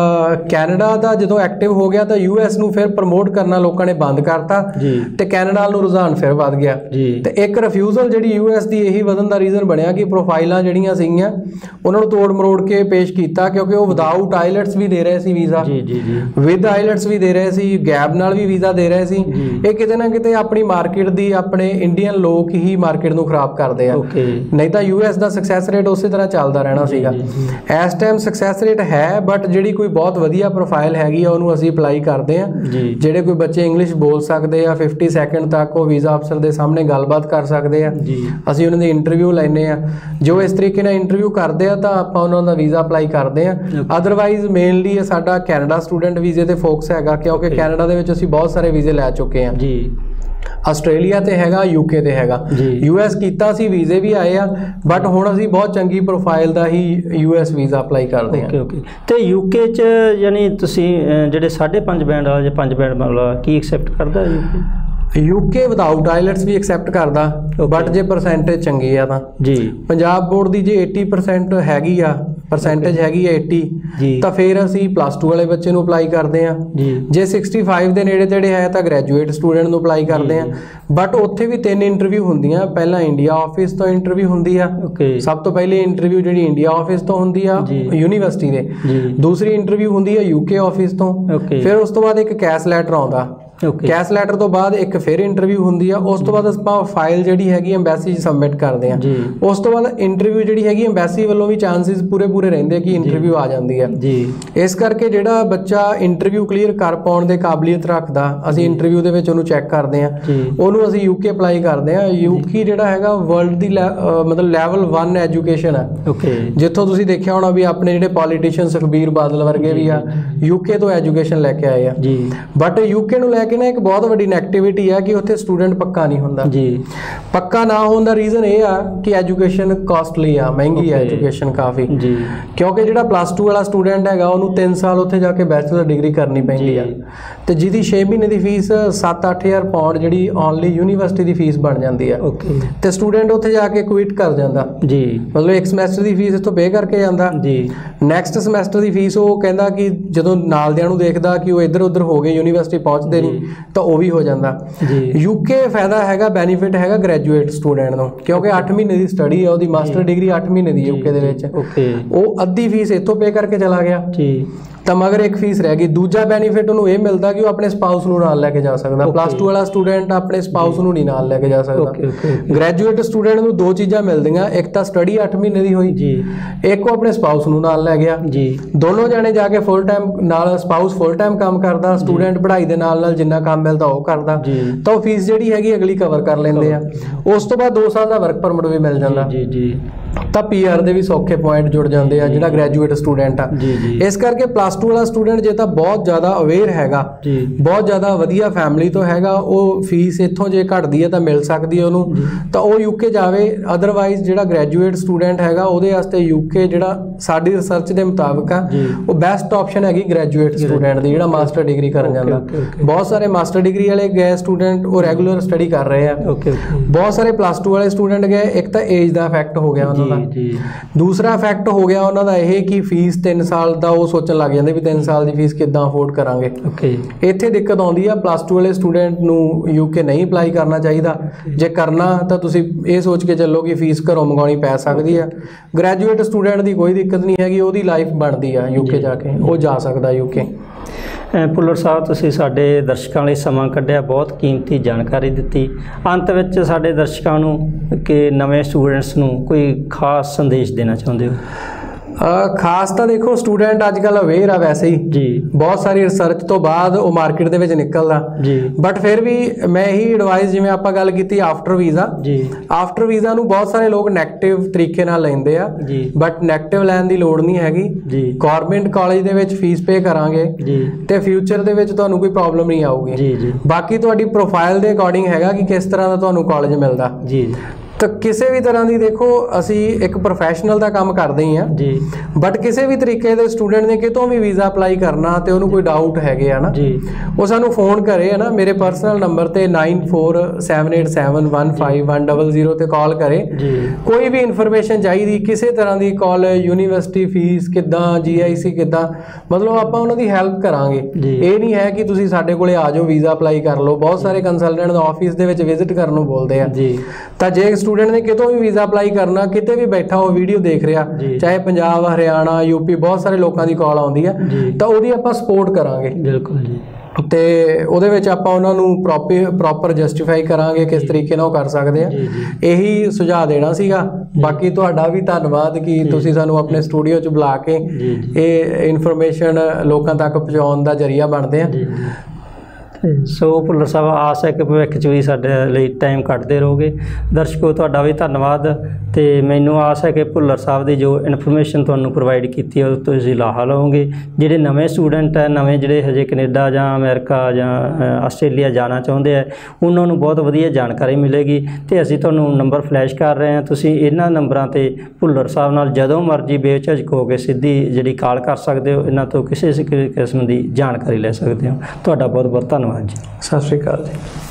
Speaker 2: ਕੈਨੇਡਾ ਦਾ ਜਦੋਂ ਐਕਟਿਵ ਹੋ ਗਿਆ ਤਾਂ ਯੂ ਐਸ ਨੂੰ ਫਿਰ ਪ੍ਰਮੋਟ ਕਰਨਾ ਲੋਕਾਂ ਨੇ ਬੰਦ ਕਰਤਾ ਤੇ ਕੈਨੇਡਾ ਨੂੰ ਰੁਝਾਨ ਫਿਰ ਵੱਧ ਗਿਆ। ਤੇ ਇੱਕ ਰਿਫਿਊਜ਼ਲ ਜਿਹੜੀ ਯੂ ਐਸ ਦੀ ਇਹੀ ਵਧਣ ਦਾ ਰੀਜ਼ਨ ਬਣਿਆ ਕਿ ਪ੍ਰੋਫਾਈਲਾਂ ਜਿਹੜੀਆਂ ਸੀਗੀਆਂ ਉਹਨਾਂ ਨੂੰ ਤੋੜ ਮਰੋੜ ਕੇ ਪੇਸ਼ ਕੀਤਾ, ਕਿਉਂਕਿ ਉਹ ਵਿਦਆਊਟ ਆਈਲੈਟਸ ਵੀ ਦੇ ਰਹੇ ਸੀ ਵੀਜ਼ਾ, ਵਿਦ ਆਈਲੈਟਸ ਵੀ ਦੇ ਰਹੇ ਸੀ, ਗੈਪ ਨਾਲ ਵੀ ਵੀਜ਼ਾ ਦੇ ਰਹੇ ਸੀ। ਇਹ ਕਿਤੇ ਨਾ ਕਿਤੇ ਆਪਣੀ ਮਾਰਕੀਟ ਦੀ, ਆਪਣੇ ਇੰਡੀਅਨ ਲੋਕ ਹੀ ਮਾਰਕੀਟ ਨੂੰ ਖਰਾਬ ਕਰਦੇ ਆ, ਨਹੀਂ ਤਾਂ ਯੂ ਐਸ ਦਾ ਸਕਸੈਸ ਰੇਟ ਉਸੇ ਤਰ੍ਹਾਂ ਚੱਲਦਾ ਰਹਿਣਾ ਸੀਗਾ। ਇਸ ਟਾਈਮ ਸਕਸੈਸ ਰੇਟ ਹੈ, ਬਟ ਜਿਹੜੀ ਕੋਈ ਬਹੁਤ ਵਧੀਆ ਪ੍ਰੋਫਾਈਲ ਹੈਗੀ ਆ ਉਹਨੂੰ ਅਸੀਂ ਅਪਲਾਈ ਕਰਦੇ ਆ। ਜਿਹੜੇ ਕੋਈ ਬੱਚੇ ਇੰਗਲਿਸ਼ ਬੋਲ ਸਕਦੇ ਆ ਫਿਫਟੀ ਸੈਕਿੰਡ ਤੱਕ ਉਹ ਵੀਜ਼ਾ ਅਫਸਰ ਦੇ ਸਾਹਮਣੇ ਗੱਲਬਾਤ ਕਰ ਸਕਦੇ ਆ, ਅਸੀਂ ਉਹਨਾਂ ਦੀ ਇੰਟਰਵਿਊ ਲੈਂਦੇ ਆ। ਜੋ ਇਸ ਤਰੀਕੇ ਨਾਲ ਇੰਟਰਵਿਊ ਕਰਦੇ ਆ ਤਾਂ ਆਪਾਂ ਉਹਨਾਂ ਦਾ ਵੀਜ਼ਾ ਅਪਲਾਈ ਕਰਦੇ ਆ। ਅਦਰਵਾਈਜ਼ ਮੇਨਲੀ ਸਾਡਾ ਕੈਨੇਡਾ ਸਟੂਡੈਂਟ ਵੀਜ਼ੇ ਤੇ ਫੋਕਸ ਹੈਗਾ, ਕਿਉਂਕਿ ਕੈਨੇਡਾ ਦੇ ਵਿੱਚ ਅਸੀਂ ਬਹੁਤ ਸਾਰੇ ਵੀਜ਼ੇ ਲੈ ਚੁੱਕੇ ਆ। ਜੀ, ਆਸਟ੍ਰੇਲੀਆ ਤੇ ਹੈਗਾ, ਯੂਕੇ ਤੇ ਹੈਗਾ, ਯੂ ਐਸ ਕੀਤਾ ਸੀ, ਵੀਜ਼ੇ ਵੀ ਆਏ ਆ, ਬਟ ਹੁਣ ਅਸੀਂ ਬਹੁਤ ਚੰਗੀ ਪ੍ਰੋਫਾਈਲ ਦਾ ਹੀ ਯੂ ਐਸ ਵੀਜ਼ਾ ਅਪਲਾਈ ਕਰਦੇ ਹਾਂ। ਓਕੇ ਓਕੇ ਤੇ ਯੂਕੇ ਚ ਯਾਨੀ ਤੁਸੀਂ ਜਿਹੜੇ ਸਾਢੇ ਪੰਜ ਬੈਂਡ ਵਾਲਾ ਜਾਂ ਪੰਜ ਬੈਂਡ ਵਾਲਾ ਕੀ ਐਕਸੈਪਟ ਕਰਦਾ ਯੂਕੇ? ਯੂਕੇ ਵਿਦਆਊਟ ਆਈਲੈਟਸ ਵੀ ਐਕਸੈਪਟ ਕਰਦਾ, ਬਟ ਜੇ ਪਰਸੈਂਟੇਜ ਚੰਗੀ ਆ ਤਾਂ। ਜੀ, ਪੰਜਾਬ ਬੋਰਡ ਦੀ ਜੇ eighty percent ਹੈਗੀ ਆ, ਪਰਸੈਂਟੇਜ ਹੈਗੀ ਆ eighty, ਤਾਂ ਫਿਰ ਅਸੀਂ ਪਲੱਸ ਟੂ ਵਾਲੇ ਬੱਚੇ ਨੂੰ ਅਪਲਾਈ ਕਰਦੇ ਆ। ਜੇ sixty-five ਦੇ ਨੇੜੇ ਤੇੜੇ ਹੈ ਤਾਂ ਗ੍ਰੈਜੂਏਟ ਸਟੂਡੈਂਟ ਨੂੰ ਅਪਲਾਈ ਕਰਦੇ ਆ। ਬਟ ਉੱਥੇ ਵੀ ਤਿੰਨ ਇੰਟਰਵਿਊ ਹੁੰਦੀਆਂ, ਪਹਿਲਾਂ ਇੰਡੀਆ ਆਫਿਸ ਤੋਂ ਇੰਟਰਵਿਊ ਹੁੰਦੀ ਆ, ਸਭ ਤੋਂ ਪਹਿਲੀ ਇੰਟਰਵਿਊ ਜਿਹੜੀ ਇੰਡੀਆ ਆਫਿਸ ਤੋਂ ਹੁੰਦੀ ਆ ਯੂਨੀਵਰਸਿਟੀ ਦੇ, ਦੂਸਰੀ ਇੰਟਰਵਿਊ ਹੁੰਦੀ ਆ ਯੂਕੇ ਆਫਿਸ ਤੋਂ, ਫਿਰ ਉਸ ਤੋਂ ਬਾਅਦ ਇੱਕ ਕੈਸ ਲੈਟਰ ਆਉਂਦਾ, ਕੈਸ ਲੈਟਰ ਤੋਂ ਬਾਅਦ ਇੱਕ ਫਿਰ ਇੰਟਰਵਿਊ ਹੁੰਦੀ ਆ, ਉਸ ਤੋਂ ਬਾਅਦ ਆਪਾਂ ਫਾਈਲ ਜਿਹੜੀ ਹੈਗੀ ਐਮਬੈਸੀ 'ਚ ਸਬਮਿਟ ਕਰਦੇ ਆ। ਉਸ ਤੋਂ ਬਾਅਦ ਇੰਟਰਵਿਊ ਜਿਹੜੀ ਹੈਗੀ ਐਮਬੈਸੀ ਵੱਲੋਂ ਵੀ ਚਾਂਸਿਸ ਪੂਰੇ ਪੂਰੇ ਰਹਿੰਦੇ ਕਿ ਇੰਟਰਵਿਊ ਆ ਜਾਂਦੀ ਆ। ਇਸ ਕਰਕੇ ਜਿਹੜਾ ਬੱਚਾ ਇੰਟਰਵਿਊ ਕਲੀਅਰ ਕਰ ਪਾਉਣ ਦੇ ਕਾਬਲੀਅਤ ਰੱਖਦਾ, ਅਸੀਂ ਇੰਟਰਵਿਊ ਦੇ ਵਿੱਚ ਉਹਨੂੰ ਚੈੱਕ ਕਰਦੇ ਆ, ਉਹਨੂੰ ਅਸੀਂ ਯੂਕੇ ਅਪਲਾਈ ਕਰਦੇ ਆ। ਯੂਕੇ ਜਿਹੜਾ ਹੈਗਾ ਵਰਲਡ ਦੀ ਮਤਲਬ ਲੈਵਲ ਵਨ ਐਜੂਕੇਸ਼ਨ ਆ, ਜਿੱਥੋਂ ਤੁਸੀਂ ਦੇਖਿਆ ਹੋਣਾ ਵੀ ਆਪਣੇ ਜਿਹੜੇ ਪੋਲੀਟੀਸ਼ੀਅਨ ਸੁਖਬੀਰ ਬਾਦਲ ਵਰਗੇ ਵੀ ਆ ਯੂਕੇ ਤੋਂ ਐਜੂਕੇਸ਼ਨ ਲੈ ਕੇ ਆਏ ਆ। ਬਟ ਯੂਕੇ ਨੂੰ ਲੈ ਕੇ ਨਾ ਇੱਕ ਬਹੁਤ ਵੱਡੀ ਨੈਗੇਟਿਵਿਟੀ ਆ ਕਿ ਉੱਥੇ ਸਟੂਡੈਂਟ ਪੱਕਾ ਨਹੀਂ ਹੁੰਦਾ। ਜੀ, ਪੱਕਾ ਨਾ ਹੋਣ ਦਾ ਰੀਜ਼ਨ ਇਹ ਆ ਕਿ ਐਜੂਕੇਸ਼ਨ ਕਾਸਟਲੀ ਆ, ਮਹਿੰਗੀ ਆ ਐਜੂਕੇਸ਼ਨ ਕਾਫੀ। ਜੀ, ਕਿਉਂਕਿ ਜਿਹੜਾ ਪਲੱਸ ਟੂ ਵਾਲਾ ਸਟੂਡੈਂਟ ਹੈਗਾ ਉਹਨੂੰ ਤਿੰਨ ਸਾਲ ਉੱਥੇ ਜਾ ਕੇ ਬੈਚਲਰ ਡਿਗਰੀ ਕਰਨੀ ਪੈਂਦੀ ਆ, ਤੇ ਜਿਹਦੀ ਛੇ ਮਹੀਨੇ ਦੀ ਫੀਸ ਸੱਤ ਅੱਠ ਹਜ਼ਾਰ ਪਾਉਂਡ ਜਿਹੜੀ ਓਨਲੀ ਯੂਨੀਵਰਸਿਟੀ ਦੀ ਫੀਸ ਬਣ ਜਾਂਦੀ ਆ। ਓਕੇ, ਤੇ ਸਟੂਡੈਂਟ ਉੱਥੇ ਜਾ ਕੇ ਕੁਇਟ ਕਰ ਜਾਂਦਾ। ਜੀ, ਮਤਲਬ ਇੱਕ ਸਮੈਸਟਰ ਦੀ ਫੀਸ ਇੱਥੋਂ ਪੇ ਕਰਕੇ ਜਾਂਦਾ। ਜੀ, ਨੈਕਸਟ ਸਮੈਸਟਰ ਦੀ ਫੀਸ ਉਹ ਕਹਿੰਦਾ ਕਿ ਜਦੋਂ ਨਾਲਦਿਆਂ ਨੂੰ ਦੇਖਦਾ ਕਿ ਉਹ ਇੱਧਰ ਉੱਧਰ ਹੋ ਗਏ, ਯੂਨੀਵਰਸਿਟੀ ਪਹੁੰਚਦੇ ਨਹੀਂ, ਤਾਂ ਉਹ ਵੀ ਹੋ ਜਾਂਦਾ। ਯੂਕੇ ਫਾਇਦਾ ਹੈਗਾ, ਬੈਨੀਫਿਟ ਹੈਗਾ ਗ੍ਰੈਜੂਏਟ ਸਟੂਡੈਂਟ ਨੂੰ, ਕਿਉਂਕਿ ਅੱਠ ਮਹੀਨੇ ਦੀ ਸਟੱਡੀ ਹੈ ਉਹਦੀ, ਮਾਸਟਰ ਡਿਗਰੀ ਅੱਠ ਮਹੀਨੇ ਦੀ ਯੂਕੇ ਦੇ ਵਿੱਚ, ਉਹ ਅੱਧੀ ਫੀਸ ਇੱਥੋਂ ਪੇ ਕਰਕੇ ਚਲਾ ਗਿਆ ਤਾਂ ਮਗਰ ਇੱਕ ਫੀਸ ਰਹਿ ਗਈ। ਦੂਜਾ ਬੈਨੀਫਿਟ ਉਹਨੂੰ ਇਹ ਮਿਲਦਾ ਕਿ ਉਹ ਆਪਣੇ ਸਪਾਊਸ ਨੂੰ ਨਾਲ ਲੈ ਕੇ ਜਾ ਸਕਦਾ। ਪਲੱਸ ਟੂ ਵਾਲਾ ਸਟੂਡੈਂਟ ਆਪਣੇ ਸਪਾਊਸ ਨੂੰ ਨਹੀਂ ਨਾਲ ਲੈ ਕੇ ਜਾ ਸਕਦਾ। ਗ੍ਰੈਜੂਏਟ ਸਟੂਡੈਂਟ ਨੂੰ ਦੋ ਚੀਜ਼ਾਂ ਮਿਲਦੀਆਂ, ਇੱਕ ਤਾਂ ਸਟੱਡੀ ਅੱਠ ਮਹੀਨੇ ਦੀ ਹੋਈ ਜੀ, ਇੱਕ ਉਹ ਆਪਣੇ ਸਪਾਊਸ ਨੂੰ ਨਾਲ ਲੈ ਗਿਆ ਜੀ। ਦੋਨੋਂ ਜਾਣੇ ਜਾ ਕੇ ਫੁੱਲ ਟਾਈਮ, ਨਾਲ ਸਪਾਊਸ ਫੁੱਲ ਟਾਈਮ ਕੰਮ ਕਰਦਾ, ਸਟੂਡੈਂਟ ਪੜ੍ਹਾਈ ਦੇ ਨਾਲ ਨਾਲ ਜਿੰਨਾ ਕੰਮ ਮਿਲਦਾ ਉਹ ਕਰਦਾ, ਤਾਂ ਉਹ ਫੀਸ ਜਿਹੜੀ ਹੈਗੀ ਅਗਲੀ ਕਵਰ ਕਰ ਲੈਂਦੇ ਆ। ਉਸ ਤੋਂ ਬਾਅਦ ਦੋ ਸਾਲ ਦਾ ਵਰਕ ਪਰਮਿਟ ਵੀ ਮਿਲ ਜਾਂਦਾ ਜੀ ਜੀ ਤਾਂ ਪੀ ਆਰ ਦੇ ਵੀ ਸੌਖੇ ਪੁਆਇੰਟ ਜੁੜ ਜਾਂਦੇ ਆ ਜਿਹੜਾ ਗ੍ਰੈਜੂਏਟ ਸਟੂਡੈਂਟ ਆ। ਇਸ ਕਰਕੇ ਪਲੱਸ ਟੂ ਵਾਲਾ ਸਟੂਡੈਂਟ ਜੇ ਤਾਂ ਬਹੁਤ ਜ਼ਿਆਦਾ ਅਵੇਅਰ ਹੈਗਾ, ਬਹੁਤ ਜ਼ਿਆਦਾ ਵਧੀਆ ਫੈਮਿਲੀ ਤੋਂ ਹੈਗਾ, ਉਹ ਫੀਸ ਇੱਥੋਂ ਜੇ ਘਟਦੀ ਹੈ ਤਾਂ ਮਿਲ ਸਕਦੀ ਹੈ ਉਹਨੂੰ, ਤਾਂ ਉਹ ਯੂਕੇ ਜਾਵੇ। ਅਦਰਵਾਈਜ਼ ਜਿਹੜਾ ਗ੍ਰੈਜੂਏਟ ਸਟੂਡੈਂਟ ਹੈਗਾ ਉਹਦੇ ਵਾਸਤੇ ਯੂਕੇ ਜਿਹੜਾ ਸਾਡੀ ਰਿਸਰਚ ਦੇ ਮੁਤਾਬਕ ਆ ਉਹ ਬੈਸਟ ਆਪਸ਼ਨ ਹੈਗੀ ਗ੍ਰੈਜੂਏਟ ਸਟੂਡੈਂਟ ਦੀ, ਜਿਹੜਾ ਮਾਸਟਰ ਡਿਗਰੀ ਕਰਨ ਜਾਂਦਾ। ਬਹੁਤ ਸਾਰੇ ਮਾਸਟਰ ਡਿਗਰੀ ਵਾਲੇ ਗਏ ਸਟੂਡੈਂਟ ਉਹ ਰੈਗੂਲਰ ਸਟੱਡੀ ਕਰ ਰਹੇ ਆ, ਬਹੁਤ ਸਾਰੇ ਪਲੱਸ ਟੂ ਵਾਲੇ ਸਟੂਡੈਂਟ ਗਏ। ਇੱਕ ਤਾਂ ਏਜ ਦਾ ਇਫੈਕਟ ਹੋ ਗਿਆ ਉਹਨਾਂ ਦਾ, ਦੂਸਰਾ ਇਫੈਕਟ ਹੋ ਗਿਆ ਉਹਨਾਂ ਦਾ ਇਹ ਕਿ ਫੀਸ ਤਿੰਨ ਸਾਲ ਦਾ ਉਹ ਸੋਚਣ ਲੱਗ ਜਾਂਦੇ ਵੀ ਤਿੰਨ ਸਾਲ ਦੀ ਫੀਸ ਕਿੱਦਾਂ ਅਫੋਰਡ ਕਰਾਂਗੇ। ਇੱਥੇ ਦਿੱਕਤ ਆਉਂਦੀ ਆ। ਪਲੱਸ ਟੂ ਵਾਲੇ ਸਟੂਡੈਂਟ ਨੂੰ ਯੂਕੇ ਨਹੀਂ ਅਪਲਾਈ ਕਰਨਾ ਚਾਹੀਦਾ। ਜੇ ਕਰਨਾ ਤਾਂ ਤੁਸੀਂ ਇਹ ਸੋਚ ਕੇ ਚੱਲੋ ਕਿ ਫੀਸ ਘਰੋਂ ਮੰਗਾਉਣੀ ਪੈ ਸਕਦੀ ਆ। ਗ੍ਰੈਜੂਏਟ ਸਟੂਡੈਂਟ ਦੀ ਕੋਈ ਦਿੱਕਤ ਨਹੀਂ ਹੈਗੀ, ਉਹਦੀ ਲਾਈਫ ਬਣਦੀ ਆ ਯੂਕੇ ਜਾ ਕੇ, ਉਹ ਜਾ ਸਕਦਾ ਯੂਕੇ।
Speaker 1: ਭੁੱਲਰ ਸਾਹਿਬ, ਤੁਸੀਂ ਸਾਡੇ ਦਰਸ਼ਕਾਂ ਲਈ ਸਮਾਂ ਕੱਢਿਆ, ਬਹੁਤ ਕੀਮਤੀ ਜਾਣਕਾਰੀ ਦਿੱਤੀ। ਅੰਤ ਵਿੱਚ ਸਾਡੇ ਦਰਸ਼ਕਾਂ ਨੂੰ ਕਿ ਨਵੇਂ ਸਟੂਡੈਂਟਸ ਨੂੰ ਕੋਈ ਖਾਸ ਸੰਦੇਸ਼ ਦੇਣਾ ਚਾਹੁੰਦੇ ਹੋ?
Speaker 2: ਅ, ਖਾਸ ਤਾਂ ਦੇਖੋ ਸਟੂਡੈਂਟ ਅੱਜ ਕੱਲ੍ਹ ਅਵੇਅਰ ਆ ਵੈਸੇ ਹੀ
Speaker 1: ਜੀ
Speaker 2: ਬਹੁਤ ਸਾਰੀ ਰਿਸਰਚ ਤੋਂ ਬਾਅਦ ਉਹ ਮਾਰਕੀਟ ਦੇ ਵਿੱਚ ਨਿਕਲਦਾ
Speaker 1: ਜੀ
Speaker 2: ਬਟ ਫਿਰ ਵੀ ਮੈਂ ਇਹੀ ਐਡਵਾਈਸ ਜਿਵੇਂ ਆਪਾਂ ਗੱਲ ਕੀਤੀ ਆਫਟਰ ਵੀਜ਼ਾ
Speaker 1: ਜੀ
Speaker 2: ਆਫਟਰ ਵੀਜ਼ਾ ਨੂੰ ਬਹੁਤ ਸਾਰੇ ਲੋਕ ਨੈਗੇਟਿਵ ਤਰੀਕੇ ਨਾਲ ਲੈਂਦੇ ਆ
Speaker 1: ਜੀ
Speaker 2: ਬਟ ਨੈਗੇਟਿਵ ਲੈਣ ਦੀ ਲੋੜ ਨਹੀਂ ਹੈਗੀ
Speaker 1: ਜੀ
Speaker 2: ਗਵਰਨਮੈਂਟ ਕਾਲਜ ਦੇ ਵਿੱਚ ਫੀਸ ਪੇ ਕਰਾਂਗੇ
Speaker 1: ਜੀ
Speaker 2: ਤੇ ਫਿਊਚਰ ਦੇ ਵਿੱਚ ਤੁਹਾਨੂੰ ਕੋਈ ਪ੍ਰੋਬਲਮ ਨਹੀਂ ਆਊਗੀ
Speaker 1: ਜੀ ਜੀ
Speaker 2: ਬਾਕੀ ਤੁਹਾਡੀ ਪ੍ਰੋਫਾਈਲ ਦੇ ਅਕੋਰਡਿੰਗ ਹੈਗਾ ਕਿ ਕਿਸ ਤਰ੍ਹਾਂ ਦਾ ਤੁਹਾਨੂੰ ਕਾਲਜ ਮਿਲਦਾ
Speaker 1: ਜੀ
Speaker 2: ਤਾਂ ਕਿਸੇ ਵੀ ਤਰ੍ਹਾਂ ਦੀ ਦੇਖੋ ਅਸੀਂ ਇੱਕ ਪ੍ਰੋਫੈਸ਼ਨਲ ਦਾ ਕੰਮ ਕਰਦੇ ਹੀ ਆ
Speaker 1: ਜੀ
Speaker 2: ਬਟ ਕਿਸੇ ਵੀ ਤਰੀਕੇ ਦੇ ਸਟੂਡੈਂਟ ਨੇ ਕਿਤੋਂ ਵੀ ਵੀਜ਼ਾ ਅਪਲਾਈ ਕਰਨਾ ਤੇ ਉਹਨੂੰ ਕੋਈ ਡਾਊਟ ਹੈਗੇ ਆ ਨਾ
Speaker 1: ਜੀ
Speaker 2: ਉਹ ਸਾਨੂੰ ਫੋਨ ਕਰੇ ਹੈ ਨਾ ਮੇਰੇ ਪਰਸਨਲ ਨੰਬਰ ਤੇ nine four seven eight seven one five one zero zero ਤੇ ਕਾਲ ਕਰੇ
Speaker 1: ਜੀ
Speaker 2: ਕੋਈ ਵੀ ਇਨਫੋਰਮੇਸ਼ਨ ਚਾਹੀਦੀ ਕਿਸੇ ਤਰ੍ਹਾਂ ਦੀ ਕਾਲਜ ਯੂਨੀਵਰਸਿਟੀ ਫੀਸ ਕਿੱਦਾਂ ਜੀ ਆਈ ਸੀ ਕਿੱਦਾਂ ਮਤਲਬ ਆਪਾਂ ਉਹਨਾਂ ਦੀ ਹੈਲਪ ਕਰਾਂਗੇ
Speaker 1: ਜੀ।
Speaker 2: ਇਹ ਨਹੀਂ ਹੈ ਕਿ ਤੁਸੀਂ ਸਾਡੇ ਕੋਲੇ ਆ ਜਾਓ ਵੀਜ਼ਾ ਅਪਲਾਈ ਕਰ ਲਓ ਬਹੁਤ ਸਾਰੇ ਕੰਸਲਟੈਂਟ ਦਾ ਆਫਿਸ ਦੇ ਵਿੱਚ ਵਿਜ਼ਿਟ ਕਰਨ ਨੂੰ ਬੋਲਦੇ ਆ
Speaker 1: ਜੀ
Speaker 2: ਤਾਂ ਜੇ ਸਟੂਡੈਂਟ ਨੇ ਕਿਤੋਂ ਵੀ ਵੀਜ਼ਾ ਅਪਲਾਈ ਕਰਨਾ ਕਿਤੇ ਵੀ ਬੈਠਾ ਉਹ ਵੀਡੀਓ ਦੇਖ ਰਿਹਾ
Speaker 1: ਜੀ।
Speaker 2: ਚਾਹੇ ਪੰਜਾਬ ਹਰਿਆਣਾ ਯੂਪੀ ਬਹੁਤ ਸਾਰੇ ਲੋਕਾਂ ਦੀ ਕਾਲ ਆਉਂਦੀ ਹੈ
Speaker 1: ਜੀ।
Speaker 2: ਤਾਂ ਉਹਦੀ ਆਪਾਂ ਸਪੋਰਟ ਕਰਾਂਗੇ
Speaker 1: ਬਿਲਕੁਲ ਜੀ
Speaker 2: ਤੇ ਉਹਦੇ ਵਿੱਚ ਆਪਾਂ ਉਹਨਾਂ ਨੂੰ ਪ੍ਰੋਪਰ ਪ੍ਰੋਪਰ ਜਸਟੀਫਾਈ ਕਰਾਂਗੇ ਕਿਸ ਤਰੀਕੇ ਨਾਲ ਉਹ ਕਰ ਸਕਦੇ ਆ
Speaker 1: ਜੀ ਜੀ
Speaker 2: ਇਹੀ ਸੁਝਾਅ ਦੇਣਾ ਸੀਗਾ ਬਾਕੀ ਤੁਹਾਡਾ ਵੀ ਧੰਨਵਾਦ ਕਿ ਤੁਸੀਂ ਸਾਨੂੰ ਆਪਣੇ ਸਟੂਡੀਓ 'ਚ ਬੁਲਾ ਕੇ
Speaker 1: ਜੀ ਜੀ
Speaker 2: ਇਹ ਇਨਫੋਰਮੇਸ਼ਨ ਲੋਕਾਂ ਤੱਕ ਪਹੁੰਚਾਉਣ ਦਾ ਜ਼ਰੀਆ ਬਣਦੇ ਆ
Speaker 1: ਜੀ ਜੀ ਸੋ ਭੁੱਲਰ ਸਾਹਿਬ ਆਸ ਹੈ ਕਿ ਭਵਿੱਖ 'ਚ ਵੀ ਸਾਡੇ ਲਈ ਟਾਈਮ ਕੱਢਦੇ ਰਹੋਗੇ ਦਰਸ਼ਕੋ ਤੁਹਾਡਾ ਵੀ ਧੰਨਵਾਦ ਤੇ ਮੈਨੂੰ ਆਸ ਹੈ ਕਿ ਭੁੱਲਰ ਸਾਹਿਬ ਦੀ ਜੋ ਇਨਫੋਰਮੇਸ਼ਨ ਤੁਹਾਨੂੰ ਪ੍ਰੋਵਾਈਡ ਕੀਤੀ ਹੈ ਉਹ ਤੋਂ ਤੁਸੀਂ ਲਾਹਾ ਲਓਗੇ ਜਿਹੜੇ ਨਵੇਂ ਸਟੂਡੈਂਟ ਹੈ ਨਵੇਂ ਜਿਹੜੇ ਹਜੇ ਕੈਨੇਡਾ ਜਾਂ ਅਮਰੀਕਾ ਜਾਂ ਅ, ਆਸਟ੍ਰੇਲੀਆ ਜਾਣਾ ਚਾਹੁੰਦੇ ਆ ਉਹਨਾਂ ਨੂੰ ਬਹੁਤ ਵਧੀਆ ਜਾਣਕਾਰੀ ਮਿਲੇਗੀ ਤੇ ਅਸੀਂ ਤੁਹਾਨੂੰ ਨੰਬਰ ਫਲੈਸ਼ ਕਰ ਰਹੇ ਹਾਂ ਤੁਸੀਂ ਇਹਨਾਂ ਨੰਬਰਾਂ ਤੇ ਭੁੱਲਰ ਸਾਹਿਬ ਨਾਲ ਜਦੋਂ ਮਰਜ਼ੀ ਬੇਝਿਜਕ ਹੋ ਕੇ ਸਿੱਧੀ ਜਿਹੜੀ ਕਾਲ ਕਰ ਸਕਦੇ ਹੋ ਇਹਨਾਂ ਤੋਂ ਕਿਸੇ ਕਿਸਮ ਦੀ ਜਾਣਕਾਰੀ ਲੈ ਸਕਦੇ ਹੋ ਤੁਹਾਡਾ ਬਹੁਤ ਬਹੁਤ ਧੰਨਵਾਦ ਜੀ
Speaker 2: ਸਤਿ ਸ਼੍ਰੀ ਅਕਾਲ ਜੀ